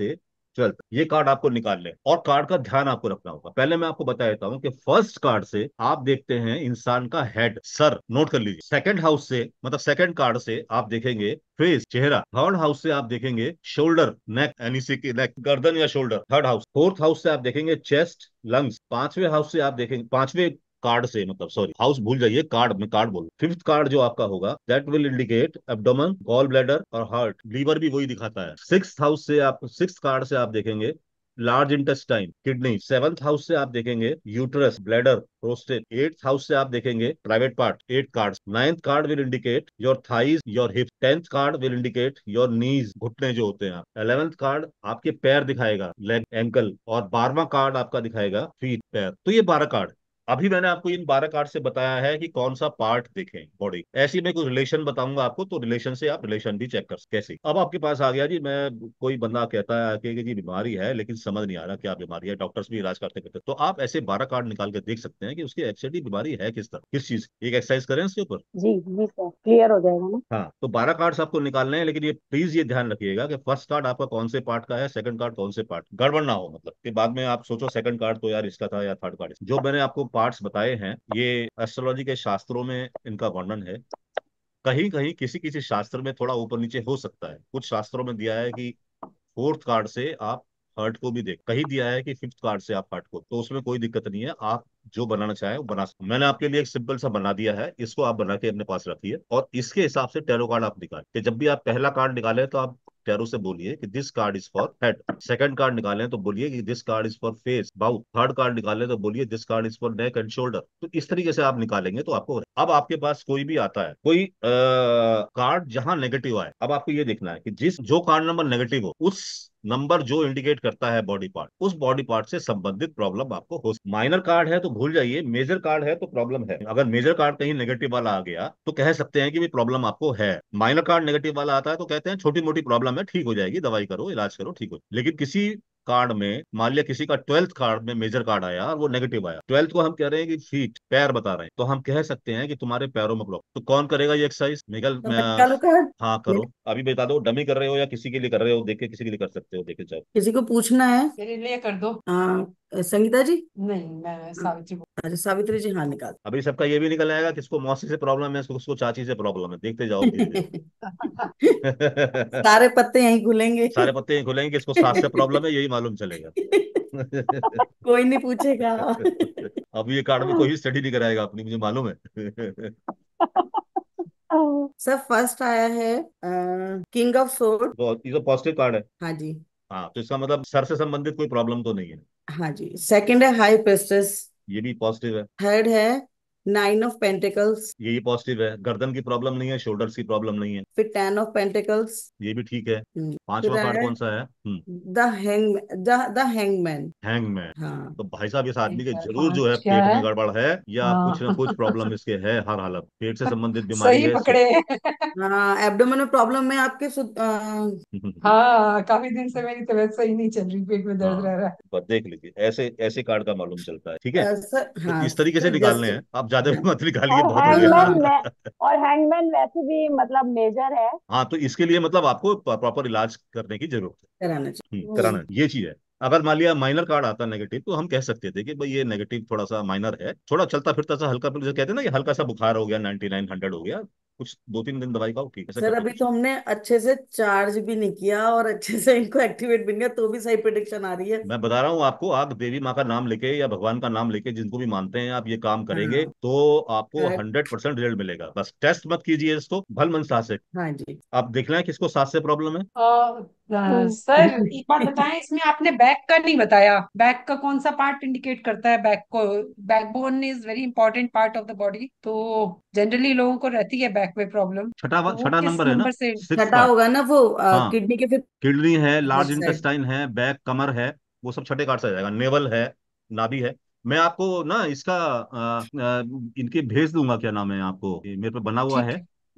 ट्वेल्थ, ये कार्ड आपको निकाल ले। और कार्ड का ध्यान आपको रखना होगा। पहले मैं आपको बता देता हूँ कि फर्स्ट कार्ड से आप देखते हैं इंसान का हेड, सर, नोट कर लीजिए। सेकंड हाउस से, मतलब सेकंड कार्ड से आप देखेंगे फेस, चेहरा। थर्ड हाउस से आप देखेंगे शोल्डर, नेक, यानी सी की नेक, गर्दन या shoulder, third house. Fourth house से आप देखेंगे चेस्ट, लंग्स। पांचवें हाउस से आप देखेंगे, पांचवें कार्ड से, मतलब सॉरी हाउस भूल जाइए, कार्ड में कार्ड बोल। फिफ्थ कार्ड जो आपका होगा that will indicate abdomen, gall bladder और हार्ट। लीवर भी वही दिखाता है। सिक्स हाउस से आप, सिक्स कार्ड से आप देखेंगे large intestine, kidney. Seventh house से आप देखेंगे uterus, bladder, prostate. Eighth house से आप देखेंगे private part, eight card. Ninth card will indicate your thighs, your hip. Tenth card will indicate your knees, घुटने जो होते हैं। इलेवेंथ कार्ड आपके पैर दिखाएगा, लेग, एंकल। और बारहवां कार्ड आपका दिखाएगा फीट, पैर। तो ये बारह कार्ड। अभी मैंने आपको इन बारह कार्ड से बताया है कि कौन सा पार्ट देखें बॉडी। ऐसी मैं कुछ रिलेशन बताऊंगा आपको, तो रिलेशन से आप रिलेशन भी चेक कर कैसे। अब आपके पास आ गया जी, मैं कोई बंदा कहता है कि कि जी बीमारी है लेकिन समझ नहीं आ रहा क्या बीमारी है, डॉक्टर्स भी इलाज करते करते, तो आप ऐसे बारह कार्ड निकाल के देख सकते हैं कि उसकी एक्चुअली बीमारी है किस तरह, किस चीज। एक एक्सरसाइज करें इसके ऊपर। जी जी सर, क्लियर हो जाएगा ना। हाँ, तो बारह कार्ड्स आपको निकालने हैं, लेकिन ये प्लीज ये ध्यान रखिएगा कि फर्स्ट कार्ड आपका कौन से पार्ट का है, सेकंड कार्ड कौन से पार्ट, गड़बड़ ना हो, मतलब कि बाद में आप सोचो सेकंड कार्ड तो यार इसका था या थर्ड कार्ड। जो मैंने आपको पार्ट्स बताए हैं ये एस्ट्रोलॉजी के शास्त्रों में इनका वर्णन है। कहीं कहीं किसी किसी शास्त्र में थोड़ा ऊपर नीचे हो सकता है। कुछ शास्त्रों में दिया है कि फोर्थ कार्ड से आप हर्ट को भी देख, कहीं दिया है कि फिफ्थ कार्ड से आप हर्ट को, तो उसमें कोई दिक्कत नहीं है। आप जो बनाना चाहे वो बना सकते। मैंने आपके लिए एक सिंपल सा बना दिया है, इसको आप बना के अपने पास रखिए और इसके हिसाब से टैरो कार्ड आप निकालें। कि जब भी आप पहला कार्ड निकालें तो आप टैरो से बोलिए कि this card is for head. Second card निकालें तो बोलिए कि this card is for face, mouth. Third card निकालें तो बोलिए this card is for neck and shoulder. तो इस तरीके से आप निकालेंगे तो आपको। अब आपके पास कोई भी आता है, कोई कार्ड जहां नेगेटिव आए, अब आपको ये देखना है कि जिस जो कार्ड नंबर नेगेटिव हो, उस नंबर जो इंडिकेट करता है बॉडी पार्ट, उस बॉडी पार्ट से संबंधित प्रॉब्लम आपको हो। माइनर कार्ड है तो भूल जाइए, मेजर कार्ड है तो प्रॉब्लम है। अगर मेजर कार्ड कहीं नेगेटिव वाला आ गया तो कह सकते हैं कि भी प्रॉब्लम आपको है। माइनर कार्ड नेगेटिव वाला आता है तो कहते हैं छोटी मोटी प्रॉब्लम है, ठीक हो जाएगी, दवाई करो, इलाज करो, ठीक हो। लेकिन किसी कार्ड में, मान लिया किसी का ट्वेल्थ कार्ड में मेजर कार्ड आया और वो नेगेटिव आया, ट्वेल्थ को हम कह रहे हैं कि फीट, पैर बता रहे हैं, तो हम कह सकते हैं कि तुम्हारे पैरों में प्रॉब्लम। तो कौन करेगा ये एक्सरसाइज? निकल तो मैं। मैं निकालू कार्ड। हाँ करो, अभी बता दो, डमी कर रहे हो या किसी के लिए कर रहे हो, देख के किसी के लिए कर सकते हो, देखे जाओ। किसी को पूछना है? मेरे लिए कर दो। आ, संगीता जी। नहीं, मैं सावित्री बोल- अच्छा, सावित्री जी, हाँ निकाल। अभी सबका ये भी निकल आएगा, किसको मौसी से प्रॉब्लम है, किसको चाची से प्रॉब्लम है, देखते जाओ धीरे धीरे। सारे पत्ते यहीं खुलेंगे। सारे पत्ते ही खुलेंगे, किसको सास से प्रॉब्लम है यही मालूम चलेगा। कोई नहीं पूछेगा। अब ये कार्ड में कोई स्टडी नहीं कराएगा अपनी, मुझे मालूम है। सर फर्स्ट आया है किंग ऑफ सोर्ड। तो ये तो पॉजिटिव कार्ड है। हाँ जी। हाँ, तो इसका मतलब सर से संबंधित कोई प्रॉब्लम तो नहीं है। हाँ जी। सेकंड है हाई प्रेस्टेस। ये भी पॉजिटिव है। थर्ड है नाइन ऑफ पेंटिकल्स। ये भी पॉजिटिव है। गर्दन की प्रॉब्लम नहीं है, शोल्डर्स की प्रॉब्लम नहीं है। फिर टेन ऑफ पेंटिकल्स। ये भी ठीक है। फिर पांचवा कार्ड आया कौन सा है? Hmm the hang the the hangman. Hangman. हाँ। तो भाई साहब, इस आदमी एक के चार जरूर जो है पाँच क्या पेट है? में गड़बड़ है, या कुछ ना कुछ हाँ। प्रॉब्लम इसके है, हर हालत पेट से संबंधित बीमारी सही है। पकड़े। हाँ, एब्डोमेन में प्रॉब्लम है आपके सु, अ, हाँ, काफी दिन से मेरी तबीयत सही नहीं चल रही, पेट में दर्द हाँ, रह रहा है। बस देख लीजिए, ऐसे ऐसे कार्ड का मालूम चलता है, ठीक है। अ, सर तो हाँ इस तरीके से सर निकालने जैसे। हैं, आप ज्यादा भी मत निकालिए, और बहुत हो हैंगमैन हाँ, में, गया। और हैंगमैन वैसे भी मतलब मेजर है। हाँ, तो इसके लिए मतलब आपको प्रॉपर इलाज करने की जरूरत कराना है। हम्म, चाहिए। हम्म। कराना है। ये चीज है। अगर मान लिया माइनर कार्ड आता नेगेटिव, तो हम कह सकते थे कि भाई ये नेगेटिव थोड़ा सा माइनर है, थोड़ा चलता फिरता सा हल्का फिर, जैसे कहते हैं ना कि हल्का सा बुखार हो गया, नाइनटी नाइन हंड्रेड हो गया, कुछ दो तीन दिन दवाई खाओ, ठीक, ऐसा सर करके अभी कुछ तो नहीं। हमने अच्छे से चार्ज भी नहीं किया और अच्छे से इनको एक्टिवेट भी नहीं किया, तो भी सही प्रिडिक्शन आ रही है। मैं बता रहा हूँ आपको, आप देवी माँ का नाम लेके या भगवान का नाम लेके, जिनको भी मानते हैं, आप ये काम करेंगे हाँ। तो आपको करेक्ट। हंड्रेड परसेंट रिजल्ट मिलेगा। बस टेस्ट मत कीजिए इसको, भल मन सास से। हाँ जी। आप देख लें किसको सांस से प्रॉब्लम है। और अ, हम्म। सर एक बात बताएं, इसमें आपने बैक का नहीं बताया। बैक का कौन सा पार्ट इंडिकेट करता है बैक को? Backbone is very important part of the body, तो जनरली लोगों को रहती है बैक में प्रॉब्लम, छठा तो वो छठा किस नंबर है ना, नंबर से? सिक्स छठा कार्ड। होगा ना वो, हाँ, किडनी के फिर किडनी है, लार्ज लेफ्ट साइड। इंटेस्टाइन है, बैक, कमर है, वो सब छठे कार्ड से आ जाएगा। नेवल है, नाभि है। मैं आपको ना इसका अ, अ, इनके भेज दूंगा, क्या नाम है आपको, ये मेरे पे बना हुआ ठीक है। है।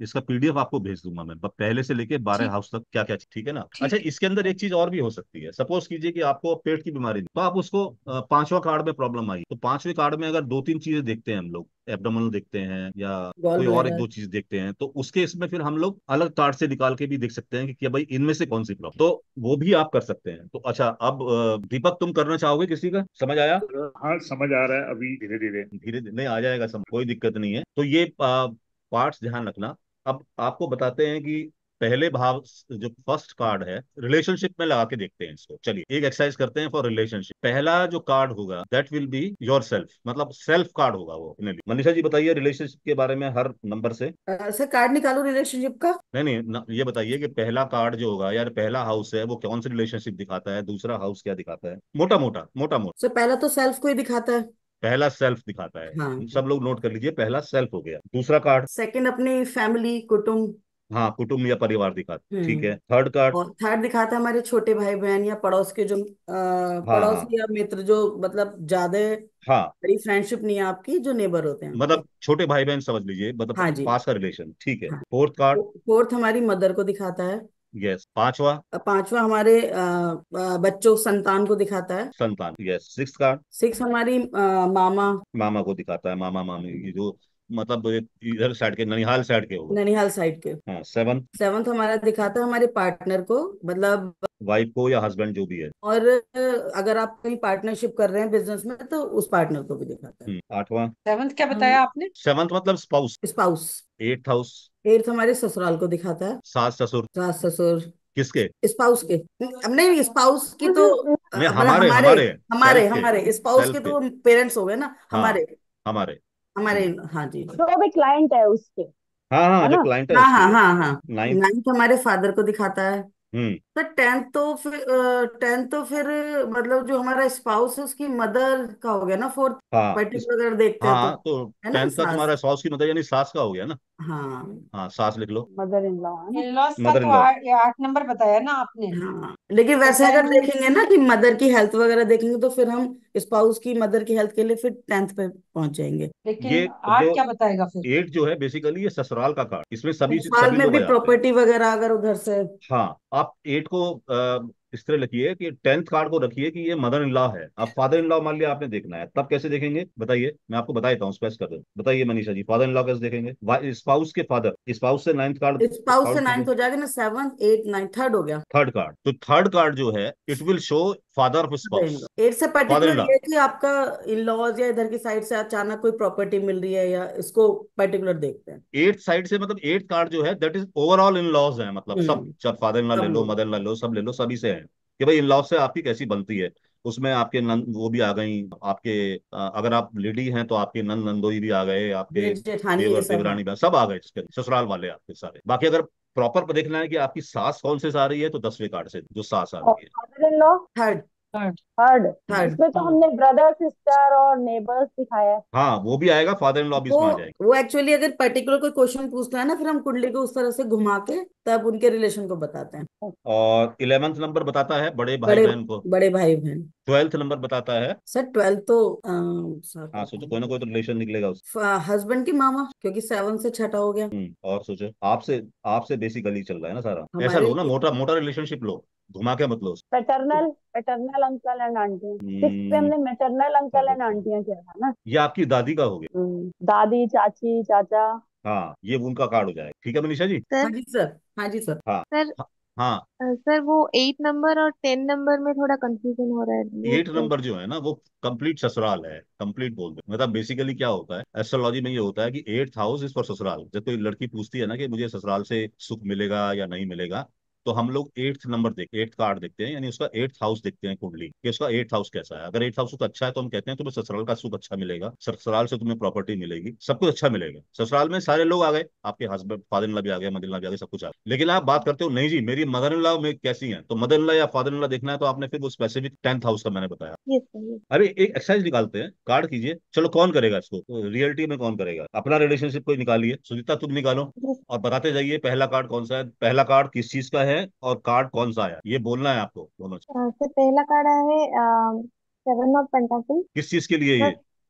इसका पीडीएफ आपको भेज दूंगा मैं, ब- पहले से लेके बारह ठीक हाउस तक क्या क्या, ठीक है ना। ठीक अच्छा, है। इसके अंदर एक चीज और भी हो सकती है। सपोज कीजिए कि आपको पेट की बीमारी, तो आप उसको अ, पांचवा कार्ड में प्रॉब्लम आई, तो पांचवें कार्ड में अगर दो तीन चीजें देखते हैं हम लोग, एब्डोमिनल देखते हैं या गॉल कोई और एक ब्लैडर। दो चीज देखते हैं, तो उसके इसमें फिर हम लोग अलग कार्ड से निकाल के भी देख सकते हैं कि, कि भाई इनमें से कौन सी प्रॉब्लम, तो वो भी आप कर सकते हैं। तो अच्छा, अब अ, दीपक तुम करना चाहोगे किसी का, समझ आया? हाँ समझ आ रहा है अभी धीरे धीरे। धीरे धीरे नहीं आ जाएगा, सब कोई दिक्कत नहीं है। तो ये पार्ट्स ध्यान रखना। अब आपको बताते हैं कि पहले भाव, जो फर्स्ट कार्ड है, रिलेशनशिप में लगा के देखते हैं इसको। चलिए एक एक्सरसाइज करते हैं फॉर रिलेशनशिप। पहला जो कार्ड होगा that will be yourself, मतलब सेल्फ कार्ड होगा वो अपने लिए। मनीषा जी बताइए रिलेशनशिप के बारे में हर नंबर से। अ, सर कार्ड निकालो रिलेशनशिप का। नहीं नहीं न, ये बताइए कि पहला कार्ड जो होगा, यार पहला हाउस है वो कौन सी रिलेशनशिप दिखाता है, दूसरा हाउस क्या दिखाता है, मोटा मोटा मोटा मोटा। सर पहला तो सेल्फ को ही दिखाता है। पहला सेल्फ दिखाता हाँ। है, सब लोग नोट कर लीजिए, पहला सेल्फ हो गया। दूसरा कार्ड, सेकंड अपनी फैमिली कुटुंब। हाँ कुटुंब या परिवार दिखाता है, ठीक है। हम्म। थर्ड कार्ड, और थर्ड दिखाता है हमारे छोटे भाई बहन या पड़ोस के जो अ, हाँ हाँ पड़ोसी या मित्र जो मतलब ज्यादा हाँ, बड़ी फ्रेंडशिप नहीं है आपकी, जो नेबर होते हैं आपके। मतलब छोटे भाई बहन समझ लीजिए, मतलब हाँ जी। पास का रिलेशन, ठीक है। हाँ। फोर्थ कार्ड, फोर्थ हमारी मदर को दिखाता है। यस। पांचवा, अ, पांचवा हमारे अ, अ, बच्चों संतान को दिखाता है। संतान, यस। सिक्स कार्ड, सिक्स हमारी अ, मामा मामा को दिखाता है, मामा मामी, ये जो मतलब एक इधर साइड के, ननिहाल साइड के होगा। ननिहाल साइड के। हाँ। सेवन, सेवंथ हमारा दिखाता है हमारे पार्टनर को, मतलब। वाइफ को या हस्बैंड जो भी है। और अ, अगर आप कहीं पार्टनरशिप कर रहे हैं बिजनेस में तो उस पार्टनर को भी दिखाता है। हम्म, आठवां, सेवंथ क्या हम बताया आपने? सेवंथ मतलब spouse. Spouse. Eighth house, eighth हमारे ससुराल को दिखाता है। सास ससुर, सास ससुर। किसके? स्पाउस के। अब नहीं, स्पाउस की तो अ, नहीं, मतलब हमारे हमारे हमारे हमारे सेल्फ के, हमारे स्पाउस के सेल्फ के, तो पेरेंट्स हो गए ना हाँ हमारे। हमारे। हमारे। हम्म, हाँ जी। जो भी क्लाइंट है उसके, हाँ हाँ, है जो ना। क्लाइंट है हाँ उसके, हाँ यस। हाँ हाँ। नाइन्थ, नाइन्थ हमारे फादर को दिखाता है। हम्म, सर टेंथ तो फिर टेंथ तो फिर मतलब जो हमारा स्पाउस है उसकी मदर का हो गया ना, फोर्थ। हाँ इस, पर्टिकुलर अगर देखते हैं तो। हाँ तो है ना टेंथ का सास। तुम्हारा सॉस की मदर यानी सास का हो गया ना। हाँ। हाँ, सास लिख लो। मदर इन लॉ, है ना। इन लॉस का मदर तो इन लॉ, आठ आठ नंबर बताया ना आपने। हाँ लेकिन तो वैसे अगर टेन, देखेंगे ना कि मदर की हेल्थ वगैरह देखेंगे तो फिर हम स्पाउस की मदर की हेल्थ के लिए फिर टेंथ पे पहुंच जाएंगे। लेकिन ये आठ जो क्या बताएगा फिर? एट जो है बेसिकली ये ससुराल का कार्ड, इसमें सभी ससुराल सभी में लोग भी आ जाते हैं। प्रॉपर्टी वगैरह अगर उधर से। हाँ, आप एट को अ, इस तरह लिखिए कि टेंथ कार्ड को रखिए कि ये मदर इन लॉ है। अब फादर इन लॉ मान लिया आपने देखना है, तब कैसे देखेंगे बताइए, मैं आपको बता देता हूँ, स्पेस कर दो। बताइए Manisha ji, father in law कैसे देखेंगे? स्पाउस के फादर, स्पाउस से नाइन्थ कार्ड स्पाउस से काउंट नाइन्थ कीजिए। हो जाएगा ना, सेवन एट नाइन थर्ड हो गया। थर्ड कार्ड, तो थर्ड कार्ड जो है it will show father of spouse, eight से फादर इन पर्टिकुलर लॉ। ये है कि आपका इन लॉज या इधर की साइड से अचानक कोई प्रॉपर्टी मिल रही है या इसको पर्टिकुलर देखते हैं। एट साइड से मतलब एट कार्ड जो है that is overall in laws है, मतलब सब, हम्म। जब फादर इन लॉ ले सब लो, लोग। मदर इन लॉ ले लो, सब ले लो, सभी से है कि भाई इन लॉज से आपकी कैसी बनती है। उसमें आपके नंद वो भी आ गई आपके, अ, अगर आप लेडी हैं तो आपके नंद नंदोई भी आ गए, आपके जेठ जेठानी ये देवर सब है। देवरानी भी सब आ गए, इसके ससुराल वाले आपके सारे। बाकी अगर प्रॉपर देखना है कि आपकी सास कौन से से आ रही है, तो दसवें कार्ड से जो सास आ और रही है। Father in law third. Third. Third. Third. इसमें तो हाँ। हमने ब्रदर सिस्टर और नेबर्स दिखाया है। हाँ वो भी आएगा, फादर इन लॉ भी वो इसमें आ जाएगा। वो एक्चुअली अगर पर्टिकुलर कोई क्वेश्चन पूछता है ना, फिर हम कुंडली को उस तरह से घुमा के तब उनके रिलेशन को बताते हैं। और इलेवेंथ नंबर बताता है बड़े भाई बड़े बहन को। बड़े भाई बहन। ट्वेल्थ नंबर बताता है, सर ट्वेल्थ तो हाँ सोचो कोई ना कोई तो रिलेशन निकलेगा उससे। हस्बैंड की मामा, क्योंकि सेवन से छठा हो गया। हम्म, और सोचो, आपसे आपसे बेसिकली चल रहा है ना सारा, ऐसा हमारे लो ना, लिए। मोटा मोटा रिलेशनशिप लो, घुमा के मत लो। Paternal paternal uncle and aunty, six पे हम्म, हमने मैटरनल अंकल एंड आंटियां किया था ना। ये आपकी दादी का हो गया। हम्म, दादी चाची चाचा। हाँ, ये उनका कार्ड हो जाएगा, ठीक है मनीषा जी। हाँ सर। जी सर। हाँ जी सर। हाँ सर। हाँ हाँ। अ, सर वो एट नंबर और टेन नंबर में थोड़ा कंफ्यूजन हो रहा है वो एट तो। नंबर जो है ना वो कंप्लीट ससुराल है, कंप्लीट बोल दो। मतलब बेसिकली क्या होता है एस्ट्रोलॉजी में, ये होता है कि एट्थ हाउस इज फॉर ससुराल। जब कोई लड़की पूछती है ना कि मुझे ससुराल से सुख मिलेगा या नहीं मिलेगा, तो हम लोग एट्थ नंबर देख एट्थ कार्ड देखते हैं, यानी उसका एट्थ हाउस देखते हैं कुंडली कि उसका एट्थ हाउस कैसा है। अगर एट्थ हाउस उसका अच्छा है तो हम कहते हैं तुम्हें ससुराल का सुख अच्छा मिलेगा, ससुराल से तुम्हें प्रॉपर्टी मिलेगी, सब कुछ अच्छा मिलेगा। ससुराल में सारे लोग आ गए, आपके हस्बैंड फादर इन लॉ भी आ गए, मदर इन लॉ भी आ गए, सब कुछ आ गया। लेकिन आप बात करते हो नहीं जी मेरी मदर इन लॉ में कैसी है, तो मदर इन लॉ या फादर इन लॉ देखना है तो आपने फिर वो स्पेसिफिक टेंथ हाउस का मैंने बताया। Yes sir yes. अरे एक एक्सरसाइज निकालते हैं, कार्ड कीजिए, चलो कौन करेगा इसको, तो रियलिटी में कौन करेगा, अपना रिलेशनशिप कोई निकालिए, सुनीता तुम निकालो और बताते जाइए पहला कार्ड कौन सा है, पहला कार्ड किस चीज का है और कार्ड कौन सा आया, ये बोलना है आपको दोनों। सर पहला कार्ड है सेवन ऑफ पेंटाकल। किस चीज के लिए सर ये?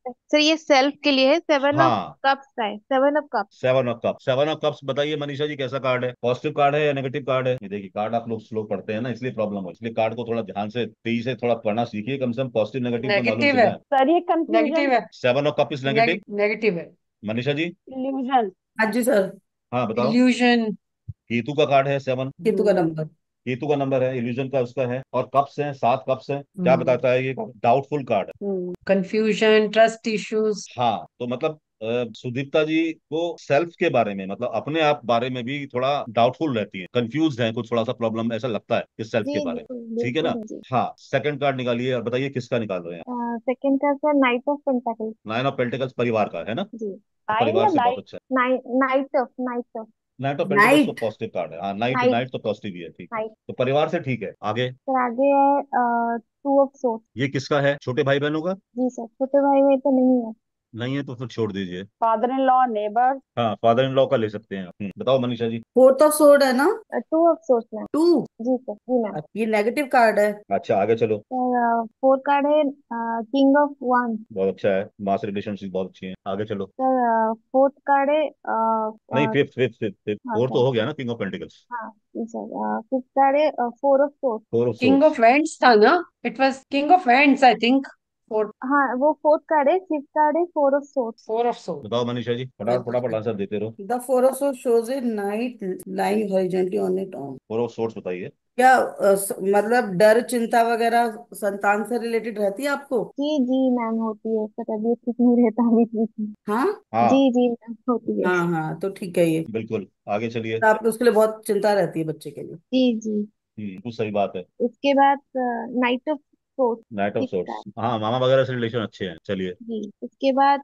सर ये सेल्फ के लिए है, सेवन ऑफ हाँ, कप्स का है, seven of cups. Seven of cups. Seven of cups बताइए मनीषा जी, कैसा कार्ड है? पॉजिटिव कार्ड है या नेगेटिव कार्ड है? ये देखिए, कार्ड आप लोग स्लो पढ़ते हैं ना, इसलिए प्रॉब्लम हो, इसलिए कार्ड को थोड़ा ध्यान से तेजी से थोड़ा पढ़ना सीखिए, कम से कम पॉजिटिव नेगेटिव तो मालूम नेगेटिव है, चले। सर ये कंफ्यूजन नेगेटिव है, seven of cup is negative. Negative है। मनीषा जी, इल्यूजन। हाँ जी सर। हाँ बताओ। इल्यूजन। केतु का कार्ड है सेवन, केतु का नंबर। केतु का नंबर है, इल्यूजन का उसका है, और कप्स हैं, सात कप्स हैं, क्या हम्म। बताता है ये? डाउटफुल कार्ड है। Confusion, trust issues. हाँ, तो मतलब अ, सुदीप्ता जी को सेल्फ के बारे में, मतलब अपने आप बारे में भी थोड़ा डाउटफुल रहती है, कंफ्यूज है, कुछ थोड़ा सा प्रॉब्लम ऐसा लगता है इस सेल्फ के जी बारे में। बिल्कुल ठीक है ना? बिल्कुल है जी। हाँ, सेकंड कार्ड निकालिए और बताइए किसका निकाल रहे हैं। सेकंड का sir knight of pentacle. Nine of pentacles परिवार का है ना, जी। तो नाइन परिवार या से बहुत नाइन? अच्छा knight knight of knight of है। नाइट ऑफ पेंटिकल्स तो नाइट। पॉजिटिव कार्ड है, हाँ, नाइट नाइट नाइट तो पॉजिटिव ही है, ठीक है, नाइट। तो परिवार से ठीक है। आगे, सर आगे है टू ऑफ सोर्स। ये किसका है? छोटे भाई बहनों का? जी सर, छोटे भाई में तो नहीं है। नहीं है तो फिर छोड़ दीजिए। Father in law, neighbour. हाँ, फादर इन लॉ का ले सकते हैं आप। हम्म, बताओ Manisha ji. Fourth of sword है ना? टू ऑफ सोर्स में। टू। जी सर, जी मैम। ये नेगेटिव कार्ड है। अच्छा, आगे चलो। सर फोर कार्ड है किंग ऑफ वन। बहुत अच्छा है, माँ से रिलेशनशिप बहुत अच्छी है। आगे चलो। सर फोर्थ कार्ड है नहीं, अ, फिफ्थ फिफ्थ फिफ्थ फिफ्थ, हाँ फोर तो सर। हो गया ना, किंग ऑफ पेंटिकल्स। हाँ जी सर, फिफ्थ कार्ड है four of swords. Four of king swords. Of wands था ना? It was king of wands I think. Four, हाँ वो फोर्थ कार्ड है, फिफ्थ कार्ड है four of swords. Four of sword. बताओ मनीषा जी, फटाफट फटाफट आंसर देते रहो। The four of sword shows a knight lying horizontally on it on. Four of swords बताइए। क्या अ, स- मतलब डर चिंता वगैरह संतान से रिलेटेड रहती है आपको? जी जी मैम होती है सर, तबीयत ठीक नहीं रहता अभी बीच में। हाँ। हाँ, जी जी मैम होती है। हाँ हाँ, तो ठीक है ये। बिल्कुल, आगे चलिए। तो आपको उसके लिए बहुत चिंता रहती है बच्चे के लिए। जी जी। हम्म, कुछ सही बात है। उसके बाद knight of swords. Knight of six swords, card. हाँ, मामा वगैरह से रिलेशन अच्छे हैं, चलिए। जी। उसके बाद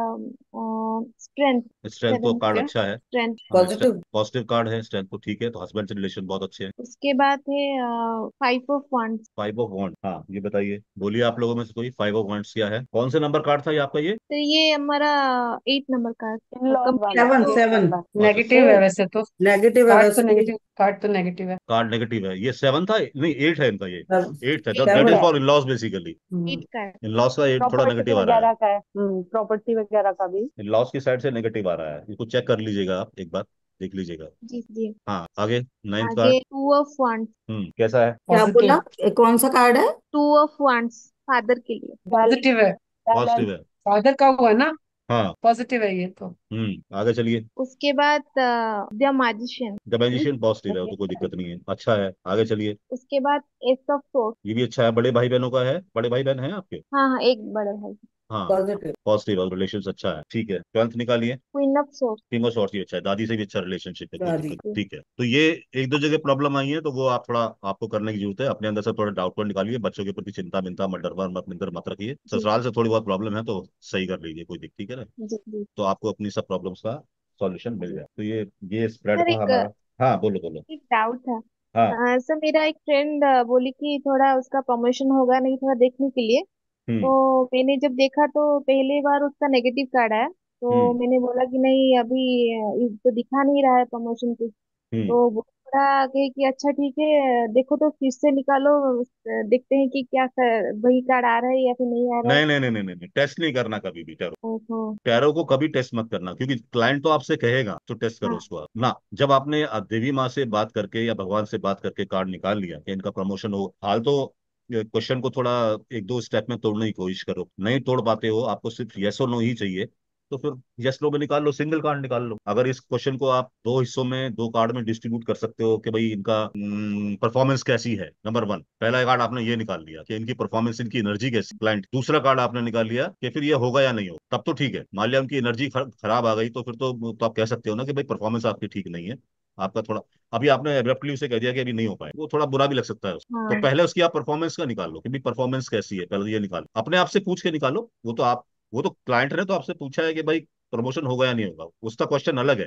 स्ट्रेंथ। स्ट्रेंथ तो सेवन कार्ड है अच्छा है। स्ट्रेंथ। हाँ, पॉजिटिव। पॉजिटिव कार्ड है, स्ट्रेंथ तो ठीक है, तो हस्बैंड से रिलेशन बहुत अच्छे हैं। उसके बाद है five of wands. Five of wand, हाँ, ये बताइए, बोलिए आप लोगों में से कोई फाइव ऑफ वॉन्ड्स क्या है? कौन से नंबर कार्ड था ये आपका ये? तो ये हमारा एट नंबर का इन लॉज वाला, seven complete. Eight seven. Number. अच्छा, नेगेटिव है वैसे तो। नेगेटिव है कार्ड तो वैसे भी। नेगेटिव, कार्ड तो नेगेटिव है। कार्ड नेगेटिव है, ये सेवन था नहीं, एट है इनका ये। एट है, दैट एट इज सेवन। है। For in laws basically. Eight का है। इन लॉज का एट थोड़ा प्रॉपर्टी नेगेटिव आ रहा है। वगैरह का है, प्रॉपर्टी वगैरह का भी। इन लॉज की साइड से नेगेटिव आ रहा है, इसको चेक कर लीजिएगा आप एक बार, देख लीजिएगा। जी जी। हाँ, आगे, नाइन्थ कार्ड। आगे टू ऑफ वंस। हम्म, कैसा है? क्या पॉजिटिव, बोला? ए, कौन सा कार्ड है? टू ऑफ वंस फादर के लिए। बैलेंस। पॉजिटिव है। बैलेंस। पॉजिटिव है। फादर का हुआ ना? हाँ। पॉजिटिव है ये तो। हम्म, आगे चलिए। उसके बाद the magician. The magician positive है, वो तो कोई दिक्कत नहीं है, अच्छा है, आगे चलिए। उसके बाद एस ऑफ सोर्स। ये भी अच्छा है, बड़े भाई बहनों का है, बड़े भाई बहन हैं आपके? हाँ हाँ, एक बड़े भाई। हाँ, पॉजिटिव। पॉजिटिव और रिलेशन अच्छा है, ठीक है। ट्वेल्थ निकालिए। Queen of swords. King of swords भी अच्छा है, दादी से भी अच्छा रिलेशनशिप है, कोई दादी। दिक्कत नहीं, ठीक है। तो ये एक दो जगह प्रॉब्लम आई है, तो वो आप थोड़ा, आपको करने की जरूरत है, अपने अंदर से थोड़ा डाउट पर निकालिए, बच्चों के प्रति चिंता मिंता मत, डरवा मत, अपने अंदर मत रखिए, जी ससुराल से थोड़ी बहुत प्रॉब्लम है तो सही कर लीजिए, कोई दिक्कत, ठीक है ना? जी जी। तो आपको अपनी सब प्रॉब्लम्स का सॉल्यूशन मिल जाए। तो ये ये स्प्रेड सर था एक हमारा। हाँ, बोलो बोलो। एक डाउट था। हाँ। अ, सर मेरा एक फ्रेंड बोली कि थोड़ा उसका प्रमोशन होगा नहीं, थोड़ा देखने के लिए। हम्म। तो मैंने जब देखा तो पहली बार उसका नेगेटिव कार्ड आया। तो हम्म। मैंने बोला कि नहीं अभी अ, ये तो दिखा नहीं रहा है प्रमोशन कुछ। हम्म। तो वो थोड़ा कहे कि अच्छा ठीक है, देखो तो फिर से निकालो, अ, देखते हैं कि क्या कर, वही कार्ड आ रहा है या फिर नहीं आ रहा है। नहीं नहीं नहीं नहीं नहीं, टेस्ट नहीं करना कभी भी टैरो। ओहो। टैरो को कभी टेस्ट मत करना, क्योंकि क्लाइंट तो आपसे कहेगा तो टेस्ट करो हाँ उसको आप ना। जब आपने देवी माँ से बात करके या भगवान से बात करके कार्ड निकाल लिया कि इनका प्रमोशन हो, हाल तो क्वेश्चन को थोड़ा एक दो स्टेप में तोड़ने की कोशिश करो, नहीं तोड़ पाते हो, आपको सिर्फ यस और नो ही चाहिए, तो फिर यस नो में निकाल लो, सिंगल कार्ड निकाल लो। अगर इस क्वेश्चन को आप दो हिस्सों में, दो कार्ड में डिस्ट्रीब्यूट कर सकते हो कि भाई इनका परफॉर्मेंस कैसी है, नंबर वन, पहला कार्ड आपने ये निकाल लिया कि इनकी परफॉर्मेंस, इनकी एनर्जी कैसी क्लाइंट, दूसरा कार्ड आपने निकाल लिया कि फिर ये होगा या नहीं होगा, तब तो ठीक है। मान लिया उनकी एनर्जी खराब आ गई तो फिर तो, तो आप कह सकते हो ना कि भाई परफॉर्मेंस आपकी ठीक नहीं है, आपका थोड़ा, अभी आपने एब्रप्टली उसे कह दिया कि अभी नहीं हो पाए, वो थोड़ा बुरा भी लग सकता है उसको। तो हाँ पहले उसकी आप परफॉर्मेंस का निकाल लो कि भाई परफॉर्मेंस कैसी है, पहले ये निकालो, अपने आप से पूछ के निकालो, वो तो आप, वो तो क्लाइंट ने तो आपसे पूछा है कि भाई प्रमोशन होगा या नहीं होगा, उसका क्वेश्चन अलग है।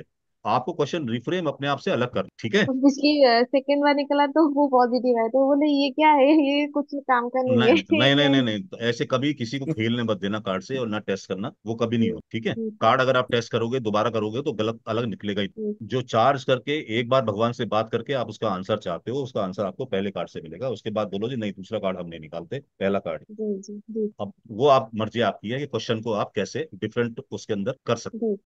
आपको क्वेश्चन रिफ्रेम अपने आप से अलग कर, ठीक है। तो पिछली सेकंड बार निकला तो वो पॉजिटिव है, तो बोले ये क्या है, ये कुछ काम का नहीं नहीं है। नहीं नहीं मैं नहीं नहीं, तो ऐसे कभी किसी को खेलने मत देना कार्ड से, और ना टेस्ट करना, वो कभी नहीं जी हो, ठीक है। जी कार्ड अगर आप टेस्ट करोगे, दोबारा करोगे, तो गलत अलग निकलेगा ही। जी जो चार्ज करके एक बार भगवान से बात करके आप उसका आंसर चाहते हो, उसका आंसर आपको पहले कार्ड से मिलेगा, उसके बाद बोलो जी नहीं, दूसरा कार्ड हम नहीं निकालते, पहला कार्ड। जी जी जी अब वो आप मर्जी आपकी है कि क्वेश्चन को आप कैसे डिफरेंट उसके अंदर कर सकते जी